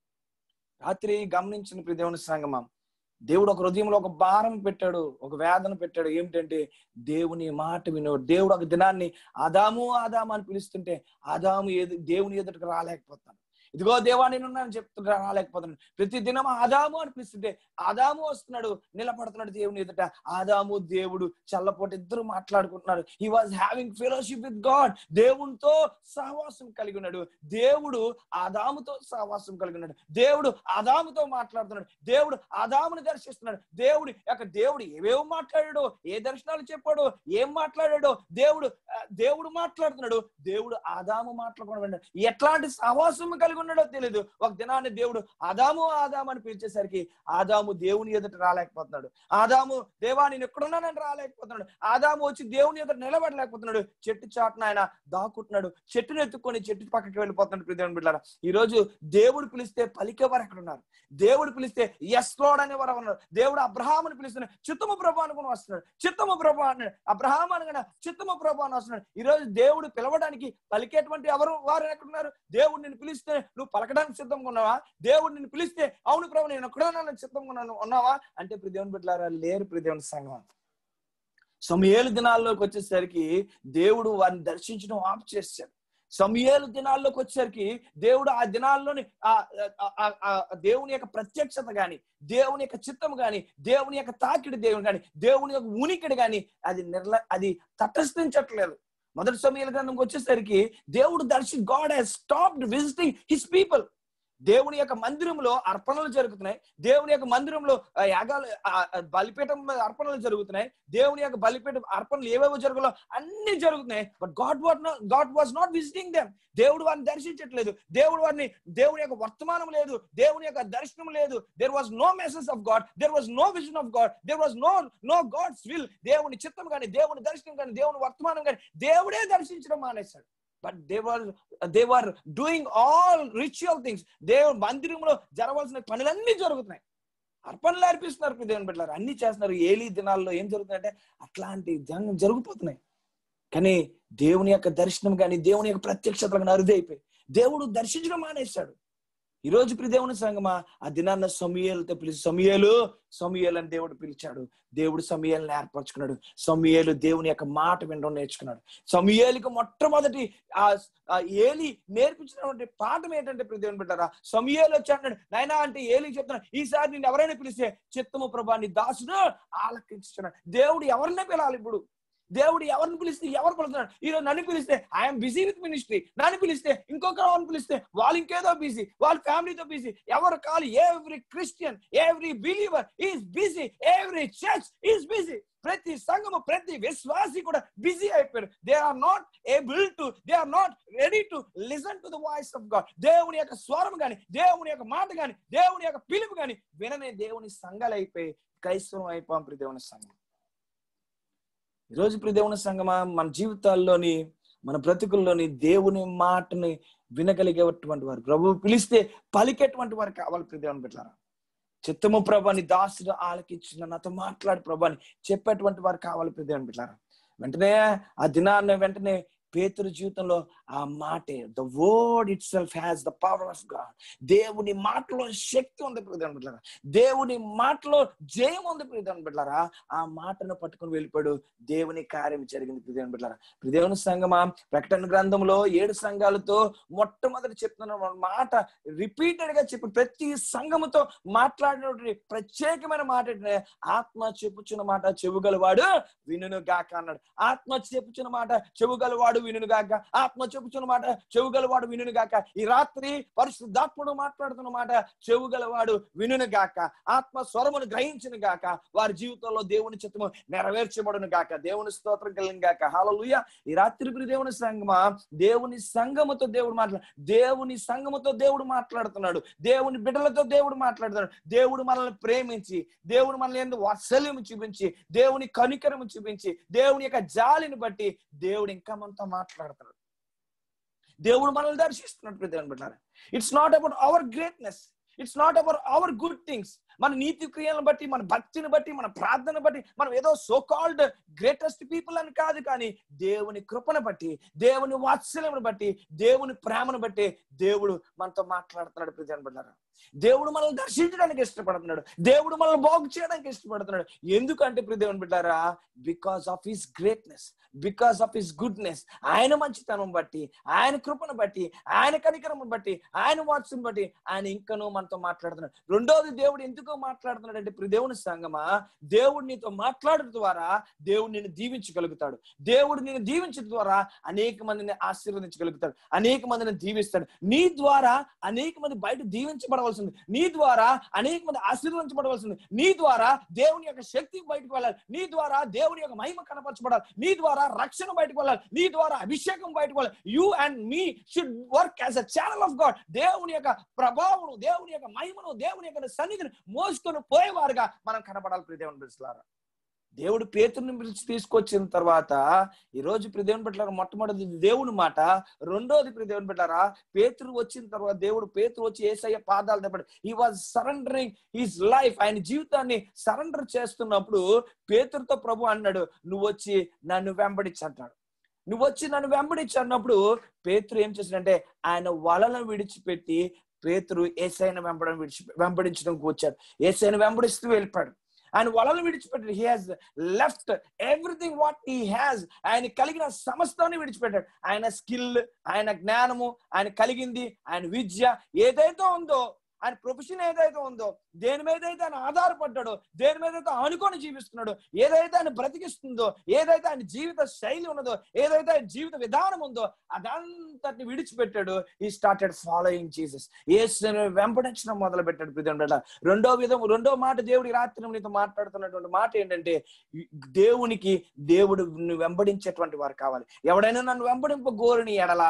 రాత్రి గమనించిన ప్రియదేవుని సంగమా, దేవుడు ఒక హృదయంలో ఒక భారం పెట్టాడు, ఒక వేదన పెట్టాడు. ఏమిటంటే దేవుని మాట వినేవాడు. దేవుడు ఒక దినాన్ని ఆదాము అని పిలుస్తుంటే ఆదాము దేవుని ఎదుటికి రాలేకపోతాను. ఇదిగో దేవా నేనున్నాను చెప్తున్నా, రాలేకపోతున్నాడు. ప్రతి దినం ఆదాము అని పిలుస్తుంటే ఆదాము వస్తున్నాడు, నిలబడుతున్నాడు దేవుని ఎదుట. ఆదాము దేవుడు చల్లపోటు ఇద్దరు మాట్లాడుకుంటున్నారు. He was having fellowship with God. దేవునితో సహవాసం కలిగి ఉన్నాడు. దేవుడు ఆదాముతో సహవాసం కలిగి ఉన్నాడు. దేవుడు ఆదాముతో మాట్లాడుతున్నాడు. దేవుడు ఆదాముని దర్శిస్తున్నాడు. దేవుడు ఏవేవో మాట్లాడాడో, ఏ దర్శనాలు చెప్పాడో, ఏం మాట్లాడాడో దేవుడు మాట్లాడుతున్నాడు. దేవుడు ఆదాము మాట్లాడుకున్నాడు. ఎట్లాంటి సహవాసం కలిగి ఎక్కడున్నాడో తెలియదు. ఒక దినాన్ని దేవుడు ఆదాము ఆదాము అని పిలిచేసరికి ఆదాము దేవుని ఎదుట రాలేకపోతున్నాడు. ఆదాము దేవా నేను ఎక్కడున్నానని రాలేకపోతున్నాడు. ఆదాము వచ్చి దేవుని ఎదుట నిలబడలేకపోతున్నాడు. చెట్టు చాటున ఆయన దాక్కుంటున్నాడు. చెట్టును ఎత్తుకొని చెట్టు పక్కకి వెళ్ళిపోతున్నాడు. ప్రియమైన బిడ్డలారా, ఈ రోజు దేవుడు పిలిస్తే పలికేవారు ఎక్కడ ఉన్నారు? దేవుడు పిలిస్తే ఎస్ లార్డ్ అనేవారు ఉన్నారు. దేవుడు అబ్రహాముని పిలుస్తున్నాడు, చిత్తము ప్రభు అనుకుని వస్తున్నాడు. చిత్తము ప్రభు అన్నాడు. అబ్రహాం అనగా చిత్తము ప్రభు అని వస్తున్నాడు. ఈ రోజు దేవుడు పిలవడానికి పలికేటువంటి వారు ఎక్కడున్నారు? దేవుడు నిన్ను పిలిస్తే నువ్వు పలకడానికి సిద్ధంగా ఉన్నావా? దేవుడు నిన్ను పిలిస్తే అవును ప్రభు నేను ఎక్కడున్నాను సిద్ధంగా ఉన్నావా అంటే ప్రియదేవుని బిడ్డలారా లేరు. ప్రియదేవుని సంఘం సమూయేలు దినాల్లోకి వచ్చేసరికి దేవుడు వారిని దర్శించడం ఆఫ్ చేశాడు. సమూయేలు దినాల్లోకి వచ్చేసరికి దేవుడు ఆ దినాల్లోని దేవుని యొక్క ప్రత్యక్షత గాని, దేవుని యొక్క చిత్తము గాని, దేవుని యొక్క తాకిడి దేవుని గాని, దేవుని యొక్క ఉనికిడి గాని అది తటస్థించట్లేదు. మొదటి సమూయేలు గ్రంథంకి వచ్చేసరికి దేవుడు God has stopped visiting his people. దేవుని యొక్క మందిరంలో అర్పణలు జరుగుతున్నాయి. దేవుని యొక్క మందిరంలో యాగాలు బలిపీఠం అర్పణలు జరుగుతున్నాయి. దేవుని యొక్క బలిపీఠం అర్పణలు ఏవేవో జరుగులో అన్ని జరుగుతున్నాయి. But God was not visiting them. దేవుడు వారిని దర్శించట్లేదు. దేవుని యొక్క వర్తమానం లేదు. దేవుని యొక్క దర్శనం లేదు. There was no message of God. There was no vision of God. There was no God's will. దేవుని చిత్తం కానీ, దేవుని దర్శనం కానీ, దేవుని వర్తమానం కానీ దేవుడే దర్శించడం మానేశాడు. But they were doing all ritual things. దేవుడు మందిరంలో జరగాల్సిన పనులన్నీ జరుగుతున్నాయి. అర్పణలు అర్పిస్తున్నారు. దేవుని బిడ్డలారా అన్ని చేస్తున్నారు. ఏలీ దినాల్లో ఏం జరుగుతుందంటే అట్లాంటి జరిగిపోతున్నాయి. కానీ దేవుని యొక్క దర్శనం కానీ, దేవుని యొక్క ప్రత్యక్షతలు కానీ అరుదైపోయి దేవుడు దర్శించడం మానేశాడు. ఈ రోజు ప్రియదేవుని సంగమా ఆ దినాన్న సమూయేలుతో పిలిచి సమూయేలు అని దేవుడు పిలిచాడు. దేవుడు సమూయేలుని ఏర్పరచుకున్నాడు. సమూయేలు దేవుని యొక్క మాట వినడం నేర్చుకున్నాడు. సమూయేలుకి మొట్టమొదటి ఆ ఏలీ నేర్పించినటువంటి పాఠం ఏంటంటే ప్రియదేవుని బిడ్డలారా, సమూయేలు వచ్చి అంటాడు నాయనా అంటే ఏలీకి చెప్తున్నాడు ఈసారి నేను ఎవరైనా పిలిస్తే చిత్తము ప్రభా నీ దాసుడు ఆలకించున్నాడు. దేవుడు ఎవరినే పిలాలి? ఇప్పుడు దేవుడు ఎవరిని పిలిస్తే ఎవరు పిలుస్తున్నాడు? ఈరోజు నన్ను పిలిస్తే ఐఎమ్ బిజీ విత్ మినిస్ట్రీ. నన్ను పిలిస్తే ఇంకొకరు పిలిస్తే వాళ్ళు ఇంకేదో బిజీ, వాళ్ళ ఫ్యామిలీతో బిజీ. ఎవరు కాదు, every Christian, every believer is busy. Every church is busy. ప్రతి సంఘము, ప్రతి విశ్వాసి కూడా బిజీ అయిపోయారు. They are not ready to listen to the voice of God. దేవుని యొక్క స్వరం గాని, దేవుని యొక్క మాట గాని, దేవుని యొక్క పిలుపు గాని విననే దేవుని సంఘాలు అయిపోయి క్రైస్తవం అయిపోయాం. ప్రియ దేవుని సంఘం ఈరోజు ప్రియ దేవుని సంఘమా మన జీవితాల్లోని, మన బ్రతుకుల్లోని దేవుని మాటని వినగలిగేటువంటి వారు, ప్రభువు పిలిస్తే పలికేటువంటి వారు కావాలి. ప్రియ దేవుని బిడ్డలారా చిత్తము ప్రభాని దాసుడు ఆలకించిన నాతో మాట్లాడు ప్రభాని చెప్పేటువంటి వారు కావాలి. ప్రియ దేవుని బిడ్డలారా వెంటనే ఆ దినాన్ని వెంటనే పేతురు జీవితంలో ఆ మాటే the word itself has the power of God. దేవుని మాటలో శక్తి ఉంది ప్రియ దేవుని బిడ్డలారా. దేవుని మాటలో జయం ఉంది ప్రియ దేవుని బిడ్డలారా. ఆ మాటను పట్టుకుని వెళ్ళిపోయాడు. దేవుని కార్యం జరిగింది ప్రియ దేవుని బిడ్డలారా. ప్రియ దేవుని సంఘమా ప్రకటన గ్రంథంలో 7 సంఘాలతో మొట్టమొదటి చెప్తున్న మాట రిపీటెడ్ గా చెప్పి ప్రతి సంఘముతో మాట్లాడిన ప్రత్యేకమైన మాట ఏంటంటే ఆత్మ చెప్పుచున్న మాట చెవుగలవాడు వినును గాక అన్నాడు. ఆత్మ చెప్పుచున్న మాట చెవుగలవాడు వినును గాక. ఆత్మ చెప్పుచున్న మాట చెవుగలవాడు వినును గాక. ఈ రాత్రి పరిశుద్ధాత్ముడు మాట్లాడుతున్న మాట చెవుగలవాడు వినును గాక. ఆత్మ స్వరమును గ్రహించును గాక. వారి జీవితంలో దేవుని చిత్తము నెరవేర్చబడును గాక. దేవుని స్తోత్రం కలిగిన గాక. హల్లెలూయా. ఈ రాత్రి ప్రియ దేవుని సంఘమా దేవుని సంఘముతో దేవుడు మాట్లాడుతున్నాడు. దేవుని బిడ్డలతో దేవుడు మాట్లాడుతున్నాడు. దేవుడు మనల్ని ప్రేమించి, దేవుడు మనల్ని ఎందు వాత్సల్యం చూపించి, దేవుని కనికరము చూపించి, దేవుని యొక్క జాలిని బట్టి దేవుడు ఇంకా మనతో మాట్లాడుతున్నాడు. దేవుడు మనల్ని దర్శిస్తున్నాడు. ప్రియ దేవుని బిడ్డలారా it's not about our greatness, it's not about our good things. మన నీతి క్రియలను బట్టి, మన భక్తిని బట్టి, మన ప్రార్థన బట్టి మనం ఏదో సో కాల్డ్ గ్రేటెస్ట్ పీపుల్ అని కాదు, కానీ దేవుని కృపను బట్టి, దేవుని వాత్సల్యమును బట్టి, దేవుని ప్రేమను బట్టి దేవుడు మనతో మాట్లాడుతున్నాడు. ప్రియ దేవుని బిడ్డలారా దేవుడు మనల్ని దర్శించడానికి ఇష్టపడుతున్నాడు. దేవుడు మనల్ని బాగు చేయడానికి ఇష్టపడుతున్నాడు. ఎందుకంటే ప్రియ దేవుని బిడ్డలారా because of his greatness, because of his goodness. ఆయన మంచితనం బట్టి, ఆయన కృపను బట్టి, ఆయన కనికరము బట్టి, ఆయన వాత్సల్యం బట్టి ఆయన ఇంకనూ మనతో మాట్లాడుతున్నాడు. రెండోది దేవుడు ఎందుకు ఎందుకో మాట్లాడుతున్నాడంటే దేవుని సంగమా, దేవుడు నీతో మాట్లాడడం ద్వారా దేవుడు నిన్ను దీవించగలుగుతాడు. దేవుడు నిన్ను దీవించడం ద్వారా అనేక మందిని ఆశీర్వదించగలుగుతాడు, అనేక మందిని దీవిస్తాడు. నీ ద్వారా అనేక మంది బయట దీవించబడవలసింది, నీ ద్వారా అనేక మంది ఆశీర్వదించబడవలసింది, నీ ద్వారా దేవుని యొక్క శక్తి బయటకు వెళ్ళాలి, నీ ద్వారా దేవుని యొక్క మహిమ కనపరచబడాలి, నీ ద్వారా రక్షణ బయటకు వెళ్ళాలి, నీ ద్వారా అభిషేకం బయటకు వెళ్ళాలి. You and me should work as a channel of God. దేవుని యొక్క ప్రభావం, దేవుని యొక్క మహిమను, దేవుని యొక్క సన్నిధిని మోసుకొని పోయేవారుగా మనం కనపడాలి. ప్రియ దేవుని బిడ్డలారా, దేవుడు పేతురుని పిలిచి తీసుకొచ్చిన తర్వాత ఈ రోజు ప్రియ దేవుని బిడ్డలారా, మొట్టమొదటి దేవుని మాట, రెండోది ప్రియ దేవుని బిడ్డలారా, పేతురు వచ్చిన తర్వాత పేతురు వచ్చి యేసయ్య పాదాలు దెబ్బడు. He was surrendering his life. ఆయన జీవితాన్ని సరెండర్ చేస్తున్నప్పుడు పేతురుతో ప్రభు అన్నాడు, నువ్వు వచ్చి నన్ను వెంబడించు అంటాడు. నువ్వు వచ్చి నన్ను వెంబడించు అన్నప్పుడు పేతురు ఏం చేశాడంటే ఆయన వలను విడిచిపెట్టి పేతురు యేసయ్యను వెంబడించడానికి వచ్చాడు. యేసయ్యను వెంబడిస్తూ వెళ్ళిపోయాడు. ఆయన వలలు విడిచిపెట్టాడు. He has left everything what he has. ఆయన కలిగిన సమస్తాన్ని విడిచిపెట్టాడు. ఆయన స్కిల్, ఆయన జ్ఞానము, ఆయన కలిగింది, ఆయన విద్య ఏదైతే ఉందో, ఆయన ప్రొఫెషన్ ఏదైతే ఉందో, దేని మీద అయితే ఆయన ఆధారపడ్డాడో, దేని మీద అయితే అనుకొని జీవిస్తున్నాడో, ఏదైతే ఆయన బ్రతికిస్తుందో, ఏదైతే ఆయన జీవిత శైలి ఉన్నదో, ఏదైతే ఆయన జీవిత విధానం ఉందో, అదంతటిని విడిచిపెట్టాడు. ఈ స్టార్టెడ్ ఫాలోయింగ్ జీసస్. యేసుని వెంబడించడం మొదలు పెట్టాడు. ప్రియమైన రెండో మాట దేవుడి రాత్రి నీతో మాట్లాడుతున్నటువంటి మాట ఏంటంటే, దేవుడు వెంబడించేటువంటి వారు కావాలి. ఎవడైనా నన్ను వెంబడింపగోరిని ఎడల,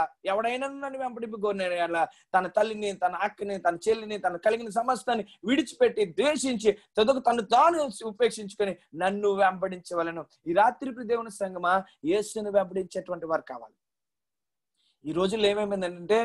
తన తల్లిని, తన అక్కని, తన చెల్లిని, తన కలిగిన సమస్తాన్ని విడిచిపెట్టి ద్వేషించి తను తాను ఉపేక్షించుకొని నన్ను వెంబడించవలను. ఈ రాత్రి దేవుని సంగమా, యేసుని వెంబడించేటువంటి వారు కావాలి. ఈ రోజుల్లో ఏమేమిందంటే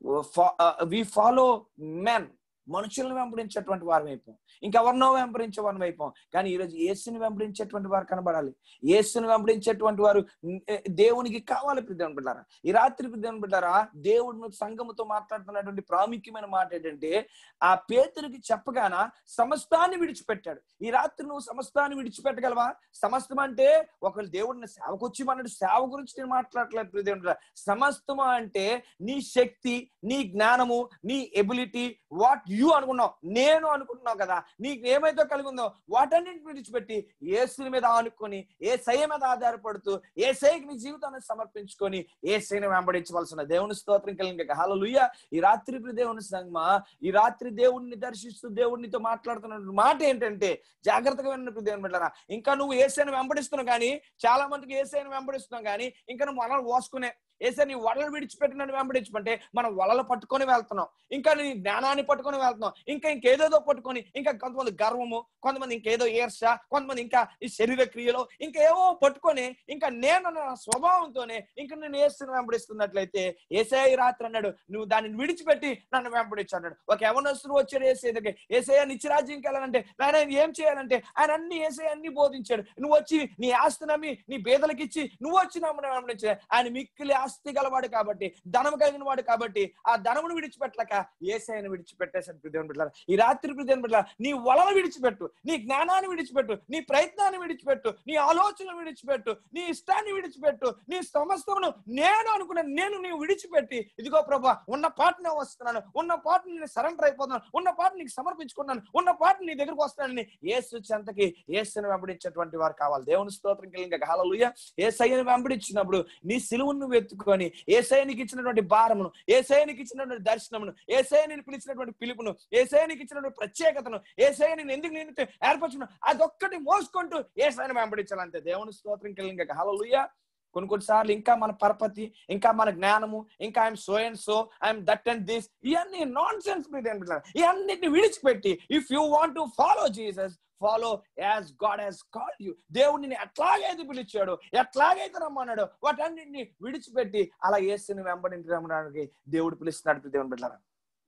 వి ఫాలో మెన్, మనుషులను వెంబడించేటువంటి వారు అయిపోం, ఇంకెవరినో వెంబడించే వారిని అయిపోం. కానీ ఈరోజు యేసుని వెంబడించేటువంటి వారు కనబడాలి. యేసుని వెంబడించేటువంటి వారు దేవునికి కావాలి. ప్రియమైన బిడ్డలారా, ఈ రాత్రి ప్రియమైన బిడ్డలారా, దేవుడు సంఘముతో మాట్లాడుతున్నటువంటి ప్రాముఖ్యమైన మాట ఏంటంటే, ఆ పేతురుకి చెప్పగాన సమస్తాన్ని విడిచిపెట్టాడు. ఈ రాత్రి నువ్వు సమస్తాన్ని విడిచిపెట్టగలవా? సమస్తం అంటే ఒకళ్ళు దేవుడిని సేవకొచ్చి అన్నాడు, సేవ గురించి నేను మాట్లాడలేదు. ప్రియమైన సమస్తము అంటే నీ శక్తి, నీ జ్ఞానము, నీ ఎబిలిటీ, వాట్ యు అనుకున్నావు, నేను అనుకుంటున్నావు కదా, నీకు ఏమైతే కలిగి ఉందో వాటన్నింటిని విడిచిపెట్టి యేసుని మీద ఆనుకొని, యేసయ్య మీద ఆధారపడుతూ, యేసయ్యకి నీ జీవితాన్ని సమర్పించుకొని యేసయ్యని వెంబడించవలసిన దేవుని స్తోత్రం కలిగిన హల్లెలూయా. ఈ రాత్రి దేవుని సంగమా, ఈ రాత్రి దేవుడిని దర్శిస్తూ దేవుడినితో మాట్లాడుతున్న మాట ఏంటంటే, జాగ్రత్తగా విన్నప్పుడు దేవుని బిడ్డలారా, ఇంకా నువ్వు యేసయ్యని వెంబడిస్తున్నావు కానీ, చాలా మందికి యేసయ్యని వెంబడిస్తున్నావు కానీ, ఇంకా నువ్వు వలలు పోసుకునే ఏసే నీ వలలు విడిచిపెట్టినని వెంబడించమంటే మనం వలలు పట్టుకొని వెళ్తున్నాం, ఇంకా నీ జ్ఞానాన్ని పట్టుకొని వెళ్తున్నాం, ఇంకేదేదో పట్టుకొని, ఇంకా కొంతమంది గర్వము, కొంతమంది ఇంకేదో ఈర్ష, కొంతమంది ఇంకా ఈ శరీర క్రియలో ఇంకా ఏవో పట్టుకొని, ఇంకా నేను నా స్వభావంతోనే ఇంకా నేను యేసుని వెంబడిస్తున్నట్లయితే, యేసయ్య రాత్రి అన్నాడు, నువ్వు దానిని విడిచిపెట్టి నన్ను వెంబడించు అన్నాడు. ఒక యవనస్తుడు వచ్చాడు యేసయ్య దగ్గరికి. యేసయ్య నిత్యరాజ్యంకి వెళ్ళాలంటే ఆయన ఏం చేయాలంటే, ఆయన యేసయ్య అన్ని బోధించాడు. నువ్వు వచ్చి నీ ఆస్తి నమ్మి నీ పేదలకు ఇచ్చి నువ్వు వచ్చి నమ్మని వెంబడించే, ఆయన మిక్కిలి ఆస్తి గలవాడు కాబట్టి, ధనము కలిగిన వాడు కాబట్టి, ఆ ధనమును విడిచిపెట్టలేక యేసయ్యను విడిచిపెట్టేశాడు. ప్రియమైన బిడ్డలారా, ఈ రాత్రి ప్రియమైన బిడ్డలారా, నీ వలన విడిచిపెట్టు, నీ జ్ఞానాన్ని విడిచిపెట్టు, నీ ప్రయత్నాన్ని విడిచిపెట్టు, నీ ఆలోచనలు విడిచిపెట్టు, నీ ఇష్టాన్ని విడిచిపెట్టు, నీ సమస్తమును నేను అనుకున్న నీవు విడిచిపెట్టి, ఇదిగో ప్రభా ఉన్న పాటనే వస్తున్నాను, ఉన్న పాటని నేను సరెండర్ అయిపోతున్నాను, ఉన్న పాట నీకు సమర్పించుకున్నాను, ఉన్న పాట నీ దగ్గరకు వస్తానని యేసు చెంతకి యేసుని వెంబడించేటువంటి వారు కావాలి. దేవుని స్తోత్రం కలిగిన హల్లెలూయా. యేసయ్యను వెంబడించినప్పుడు నీ సిలువను వెతుకొని, యేసయ్యనికి ఇచ్చినటువంటి భారమును, యేసయ్యనికి ఇచ్చినటువంటి దర్శనమును, యేసయ్యని పిలిచినటువంటి పిలుపును, యేసయ్యనికి ఇచ్చినటువంటి ప్రత్యేకతను, యేసయ్యని ఎందుకు నేను ఏర్పరచుకున్నా అదొక్కటి మోసుకుంటూ యేసయ్యను వెంబడించాలంటే. దేవుని స్తోత్రం కలిగిన హల్లెలూయా. కొన్నిసార్లు ఇంకా మన పరపతి, ఇంకా మన జ్ఞానము, ఇంకా I'm so and so, I'm that and this, ఇవన్నీ నాన్ సెన్స్. ఇవన్నిటిని విడిచిపెట్టి, if you want to follow Jesus, follow as God has called you. దేవుడిని ఎట్లాగైతే పిలిచాడో, ఎట్లాగైతే రమ్మన్నాడో, వాటన్నిటిని విడిచిపెట్టి అలా యేసుని వెంబడించడానికి దేవుడు పిలుస్తున్నాడు. దేవుని బిడ్డలారా,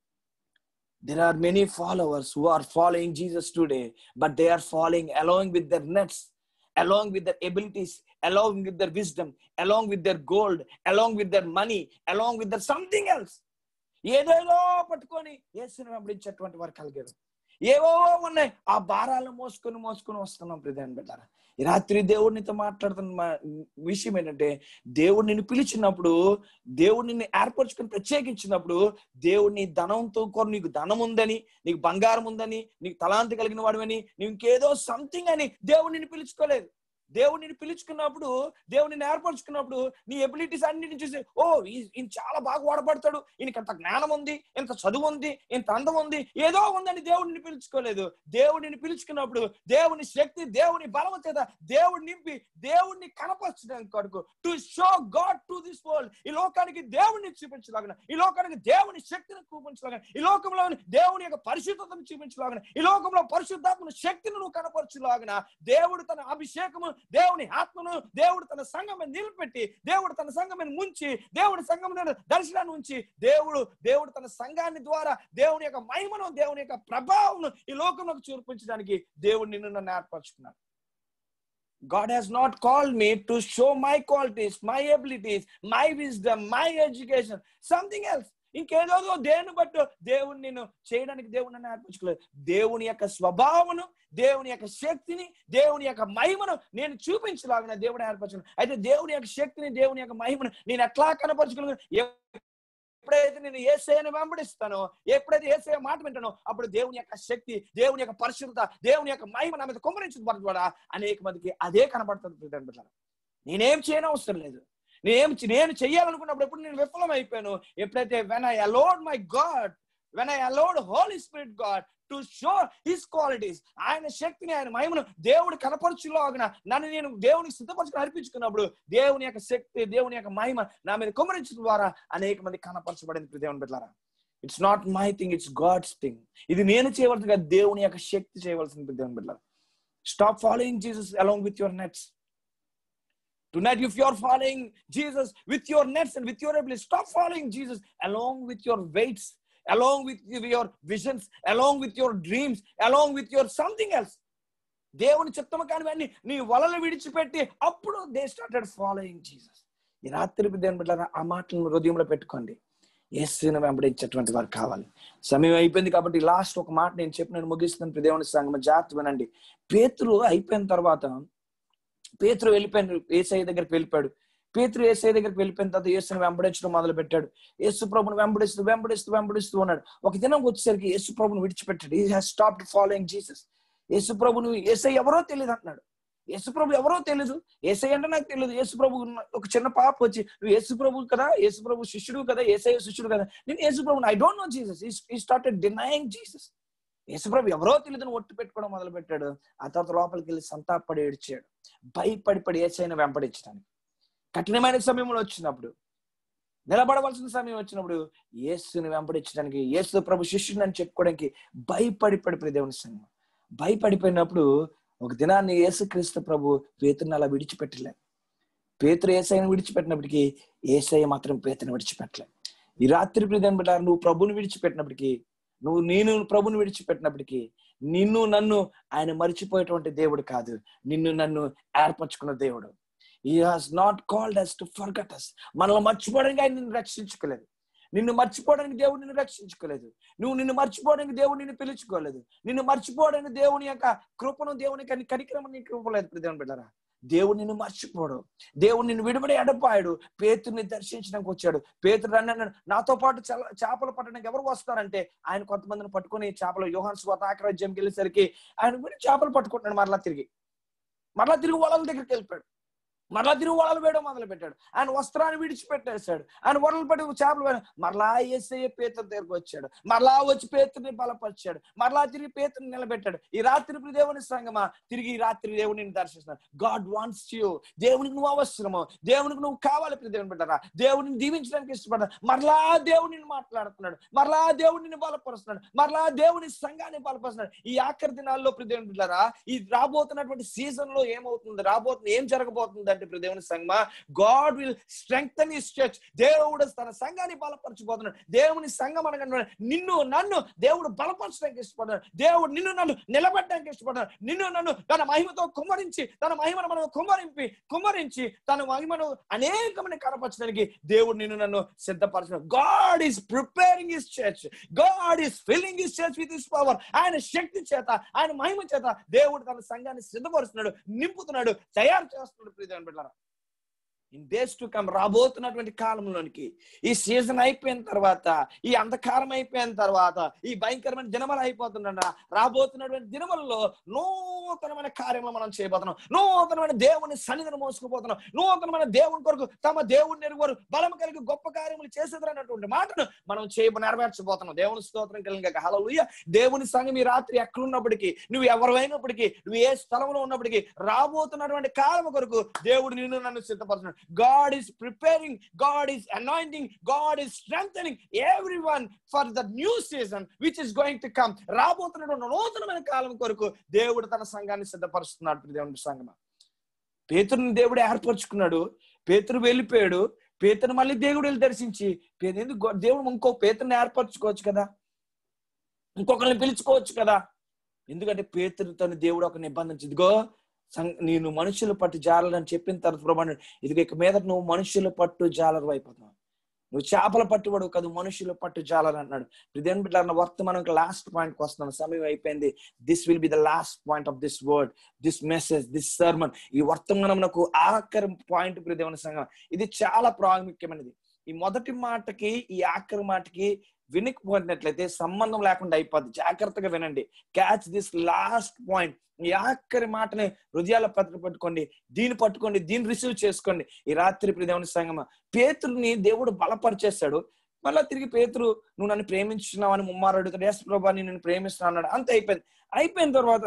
there are many followers who are following Jesus today, but they are following along with their nets, along with their abilities, along with their wisdom, along with their gold, along with their money, along with their something else. ఏదేదో పట్టుకొని యేసుని వెంబడించేటువంటి వారు కలిగారు. ఏవో ఉన్నాయి, ఆ భారాలు మోసుకొని వస్తున్నాం. ప్రియమైన బిడ్డలారా, ఈ రాత్రి దేవుడు నీతో మాట్లాడుతున్న విషయం ఏంటంటే, దేవుడు నిన్ను పిలిచినప్పుడు, దేవుడు నిన్ను ఏర్పరచుకుని ప్రత్యేకించినప్పుడు, దేవుడు నీ ధనంతో నీకు ధనం ఉందని, నీకు బంగారం ఉందని, నీకు తలాంతి కలిగిన వాడివని, నీకు ఇంకేదో సంథింగ్ అని దేవుడు నిన్ను పిలుచుకోలేదు. దేవుడు నిన్ను పిలుచుకున్నప్పుడు, దేవుడు నిన్ను ఏర్పరచుకున్నప్పుడు నీ ఎబిలిటీస్ అన్నిటిని చూసి, ఓ ఈయన చాలా బాగా వాడబడతాడు, ఈయనకి అంత జ్ఞానం ఉంది, ఇంత చదువు ఉంది, ఇంత అందం ఉంది, ఏదో ఉందని దేవుడు నిన్ను పిలుచుకోలేదు. దేవుడు నిన్ను పిలుచుకున్నప్పుడు దేవుని శక్తి, దేవుని బలం చేత దేవుడు నింపి దేవుడిని కనపరచడానికి కొరకు, to show God to this world, ఈ లోకానికి దేవుడిని చూపించలాగన, ఈ లోకానికి దేవుని శక్తిని చూపించలాగన, ఈ లోకంలో దేవుని యొక్క పరిశుద్ధతను చూపించలాగన, ఈ లోకంలో పరిశుద్ధాత్మను శక్తిని నువ్వు కనపరచులాగన, దేవుడు తన అభిషేకము, దేవుని ఆత్మను దేవుడు తన సంఘం నిలబెట్టి, దేవుడు తన సంఘం ముంచి, దేవుడి సంఘం దర్శనాన్ని ఉంచి, దేవుడు తన సంఘాన్ని ద్వారా దేవుని యొక్క మహిమను, దేవుని యొక్క ప్రభావం ఈ లోకంలోకి చూపించడానికి దేవుడు నిన్ను నన్ను ఏర్పరచుకున్నాడు. God has not called me to show my qualities, my abilities, my wisdom, my education, something else. ఇంకేదో దేని బట్టి దేవుని నేను చేయడానికి దేవుని నన్ను ఏర్పరచుకోలేదు. దేవుని యొక్క స్వభావమును, దేవుని యొక్క శక్తిని, దేవుని యొక్క మహిమను నేను చూపించలాగిన దేవుడు ఏర్పరచుకున్నాను. అయితే దేవుని యొక్క శక్తిని, దేవుని యొక్క మహిమను నేను ఎట్లా కనపరచుకోగలను? ఎప్పుడైతే నేను యేసయ్యను వెంబడిస్తానో, ఎప్పుడైతే యేసయ్య మాట వింటానో, అప్పుడు దేవుని యొక్క శక్తి, దేవుని యొక్క పరిశుద్ధత, దేవుని యొక్క మహిమ నా మీద కుమ్మరించబడడం ద్వారా అనేక మందికి అదే కనబడుతుంది. నేనేం చేయనవసరం లేదు. నేను చెయ్యాలనుకున్నప్పుడు ఎప్పుడు నేను విఫలం అయిపోయాను. ఎప్పుడైతే when I allowed my God, when I allowed Holy Spirit God to show his qualities, ఆయన శక్తిని, ఆయన మహిమను దేవుడు కనపరచులాగిన నన్ను నేను దేవునికి సిద్ధపరచుకుని అర్పించుకున్నప్పుడు దేవుని యొక్క శక్తి, దేవుని యొక్క మహిమ నా మీద కుమ్మరించడం ద్వారా అనేక మంది కనపరచబడింది. దేవుని బిడ్డలారా, it's not my thing, it's God's thing. ఇది నేను చేయవలసింది కాదు, దేవుని యొక్క శక్తి చేయవలసింది. దేవుని బిడ్డలారా, stop following Jesus along with your nets. Tonight, if you're following Jesus with your nets and with your abilities, stop following Jesus along with your weights, along with your visions, along with your dreams, along with your something else. దేవుని చిత్తము కానివన్నీ నీ వలలు విడిచిపెట్టి అప్పుడు they started following Jesus. ఈ రాత్రి దేవుని బిడ్డలారా, ఆ మాటలను హృదయంలో పెట్టుకోండి. యేసుని వెంబడించేటువంటి వారు కావాలి. సమయం అయిపోయింది కాబట్టి లాస్ట్ ఒక మాట నేను చెప్పి నేను ముగిస్తున్నాను. దేవుని సంగమ జాగ్రత్త వినండి. పేతురు అయిపోయిన తర్వాత, పేతురు వెళ్ళిపోయాడు, యేసయ్య దగ్గరికి వెళ్ళిపోయాడు. పేతురు యేసయ్య దగ్గరికి వెళ్ళిపోయిన తర్వాత యేసుని వెంబడించడం మొదలు పెట్టాడు. యేసు ప్రభుని వెంబడిస్తూ ఉన్నాడు. ఒక దినం వచ్చేసరికి యేసు ప్రభుని విడిచిపెట్టాడు. He has stopped following Jesus. Yesu ప్రభుని యేసయ్య ఎవరో తెలియదు అంటున్నాడు. యేసు ప్రభు ఎవరో తెలియదు, యేసయ్య అంటే నాకు తెలియదు. యేసు ప్రభు ఒక చిన్న పాప వచ్చి, నువ్వు యేసు ప్రభు కదా, యేసు ప్రభు శిష్యుడు కదా, యేసయ్య శిష్యుడు కదా, నేను యేసు ప్రభుని I don't know Jesus. He started denying Jesus. యేసుప్రభు ఎవరో తెలియదని ఒట్టు పెట్టుకోవడం మొదలు పెట్టాడు. ఆ తర్వాత లోపలికి వెళ్ళి సంతాపడి ఏడ్చాడు, భయపడి యేసయ్యను వెంబడించడానికి. కఠినమైన సమయంలో వచ్చినప్పుడు, నిలబడవలసిన సమయం వచ్చినప్పుడు యేసుని వెంబడించడానికి, యేసు ప్రభు శిష్యుడు అని చెప్పుకోవడానికి భయపడిపోయి దేవుని సంగం భయపడిపోయినప్పుడు ఒక దినాన్ని యేసుక్రీస్తు ప్రభు పేతురుని అలా విడిచిపెట్టలేదు. పేతురు యేసయ్యను విడిచిపెట్టినప్పటికీ యేసయ్య మాత్రం పేతురుని విడిచిపెట్టలేదు. ఈ రాత్రి ప్రియమైన బిడ్డలారా, నువ్వు ప్రభుని విడిచిపెట్టినప్పటికీ, నేను ప్రభుని విడిచిపెట్టినప్పటికీ, నిన్ను నన్ను ఆయన మరిచిపోయేటువంటి దేవుడు కాదు, నిన్ను నన్ను ఏర్పరచుకున్న దేవుడు. He has not called us to forget us. మనల్ని మర్చిపోవడానికి ఆయన నిన్ను రక్షించుకోలేదు. నిన్ను మర్చిపోవడానికి దేవుడు నిన్ను రక్షించుకోలేదు. నువ్వు నిన్ను మర్చిపోవడానికి దేవుడు నిన్ను పిలుచుకోలేదు. నిన్ను మర్చిపోవడానికి దేవుని యొక్క కృపను, దేవుని యొక్క కనికరమని నీకు ఇవ్వలేదు. దేవుని బిడ్డలారా, దేవుడు నిన్ను మర్చిపోడు. దేవుడు నిన్ను విడిపడి ఎడపాడు. పేతురుని దర్శించడానికి వచ్చాడు. పేతురు అన్నాడు, నాతో పాటు చేపలు పట్టడానికి ఎవరు వస్తారంటే ఆయన కొంతమందిని పట్టుకుని చేపలు, యోహాను సువార్త 8వ అధ్యాయంకి వెళ్ళేసరికి ఆయన చేపలు పట్టుకుంటున్నాడు. మరలా తిరిగి వలల దగ్గరికి వెళ్ళిపోయాడు. మరలా తిరుగు వలలు వేయడం మొదలు పెట్టాడు. ఆయన వస్త్రాన్ని విడిచిపెట్టేశాడు. ఆయన వలలు పడి చేపలు వేయడం. మరలా యేసయ్య పేతురు దగ్గరకు వచ్చాడు. మరలా వచ్చి పేతురుని బలపరిచాడు. మరలా తిరిగి పేతురుని నిలబెట్టాడు. ఈ రాత్రి దేవుని సంగమా, తిరిగి ఈ రాత్రి దేవుని దర్శిస్తున్నాడు. God wants you. దేవునికి నువ్వు అవసరము, దేవునికి నువ్వు కావాలి. దేవుని బిడ్డరా, దేవుడిని దీవించడానికి ఇష్టపడ్డాడు. మరలా దేవుడిని మాట్లాడుతున్నాడు. మరలా దేవుడిని బలపరుస్తున్నాడు. మరలా దేవుని సంఘాన్ని బలపరుస్తున్నాడు. ఈ ఆఖరి దినాల్లో దేవుని బిడ్డరా, ఈ రాబోతున్నటువంటి సీజన్ లో ఏమవుతుంది, ఏం జరగబోతుంది అంటే దేవుని సంఘమా, God will strengthen his church. దేవుడు తన సంఘాన్ని బలపరచబోతున్నాడు. దేవుని సంఘం అనగా నిన్ను నన్ను దేవుడు బలపరచడానికి ఇష్టపడ్డాడు. దేవుడు నిన్ను నన్ను నిలబెట్టడానికి ఇష్టపడ్డాడు. నిన్ను నన్ను తన మహిమతో కుమ్మరించి, తన మహిమను మనం కుమ్మరించి తన మహిమను అనేకమైన కనపరచడానికి దేవుడు నిన్ను నన్ను సిద్ధపరచడం. God is preparing his church. God is filling his church with his power. ఆయన శక్తి చేత, ఆయన మహిమ చేత దేవుడు తన సంఘాన్ని సిద్ధపరుస్తున్నాడు, నింపుతున్నాడు, తయారు చేస్తున్నాడు. ప్రియమైన బిడ్డలారా, ఇన్ డేస్ టు కమ్, రాబోతున్నటువంటి కాలంలోనికి, ఈ సీజన్ అయిపోయిన తర్వాత, ఈ అంధకారం అయిపోయిన తర్వాత, ఈ భయంకరమైన దినములు అయిపోతుండ రాబోతున్నటువంటి దినములలో నూతనమైన కార్యములు మనం చేయబోతున్నాం. నూతనమైన దేవుని సన్నిధిని మోసుకుపోతున్నాం. నూతనమైన దేవుని కొరకు తమ దేవుడిని ఎరుగువారు బలం కలిగి గొప్ప కార్యములు చేసేదన్నటువంటి మాటను మనం నెరవేర్చబోతున్నాం. దేవుని స్తోత్రం కలిగిన హల్లెలూయా. దేవుని సంఘం ఈ రాత్రి ఎక్కడున్నప్పటికీ, నువ్వు ఎవరైనప్పటికీ, నువ్వు ఏ స్థలంలో ఉన్నప్పటికీ, రాబోతున్నటువంటి కాలం కొరకు దేవుడు నిన్ను నన్ను సిద్ధపరుస్తున్నాడు. God is preparing, God is anointing, God is strengthening everyone for the new season which is going to come. రాబోతున్నటువంటి నూతనమైన కాలం కొరకు దేవుడు తన సంఘాన్ని సిద్ధపరుస్తున్నాడు. దేవుని సంఘమా, పేతురుని దేవుడు ఏర్పరచుకున్నాడు. పేతురు వెళ్ళిపోయాడు. పేతురు మళ్ళీ దేవుడు వెళ్ళి దర్శించి, దేవుడు ఇంకో పేతురుని ఏర్పరచుకోవచ్చు కదా, ఇంకొకరిని పిలుచుకోవచ్చు కదా. ఎందుకంటే పేతురుతో దేవుడు ఒక నిబంధన, ఇదిగో నేను మనుషుల పట్టు జాలరని చెప్పిన తర్వాత ప్రభావం, ఇదిగో ఇక మీద నువ్వు మనుషుల పట్టు జాలరు అయిపోతున్నావు. నువ్వు చేపల పట్టుబడు కాదు, మనుషుల పట్టు జాలరు అన్నాడు. ఇదేం బిడ్డ, వర్తమానం లాస్ట్ పాయింట్కి వస్తున్నాను, సమయం అయిపోయింది. This will be the last point of this word, this message, this sermon. ఈ వర్తమానమునకు ఆఖరి పాయింట్ ప్రియదేవుని సంఘం. ఇది చాలా ప్రాముఖ్యమైనది. ఈ మొదటి మాటకి ఈ ఆఖరి మాటకి వినకపోయినట్లయితే సంబంధం లేకుండా అయిపోద్ది. జాగ్రత్తగా వినండి. Catch this last point. ఈ ఆఖరి మాటని హృదయాల పట్టుకోండి, దీన్ని పట్టుకోండి, దీన్ని రిసీవ్ చేసుకోండి. ఈ రాత్రి దేవుని సంగమ, పేతురుని దేవుడు బలపరిచేస్తాడు. మళ్ళా తిరిగి పేతురు, నువ్వు నన్ను ప్రేమించున్నావు అని ముమ్మారు అడుగుతాడు. ఎస్ ప్రభా, నేను ప్రేమిస్తున్నా అన్నాడు. అంతే అయిపోయింది. అయిపోయిన తర్వాత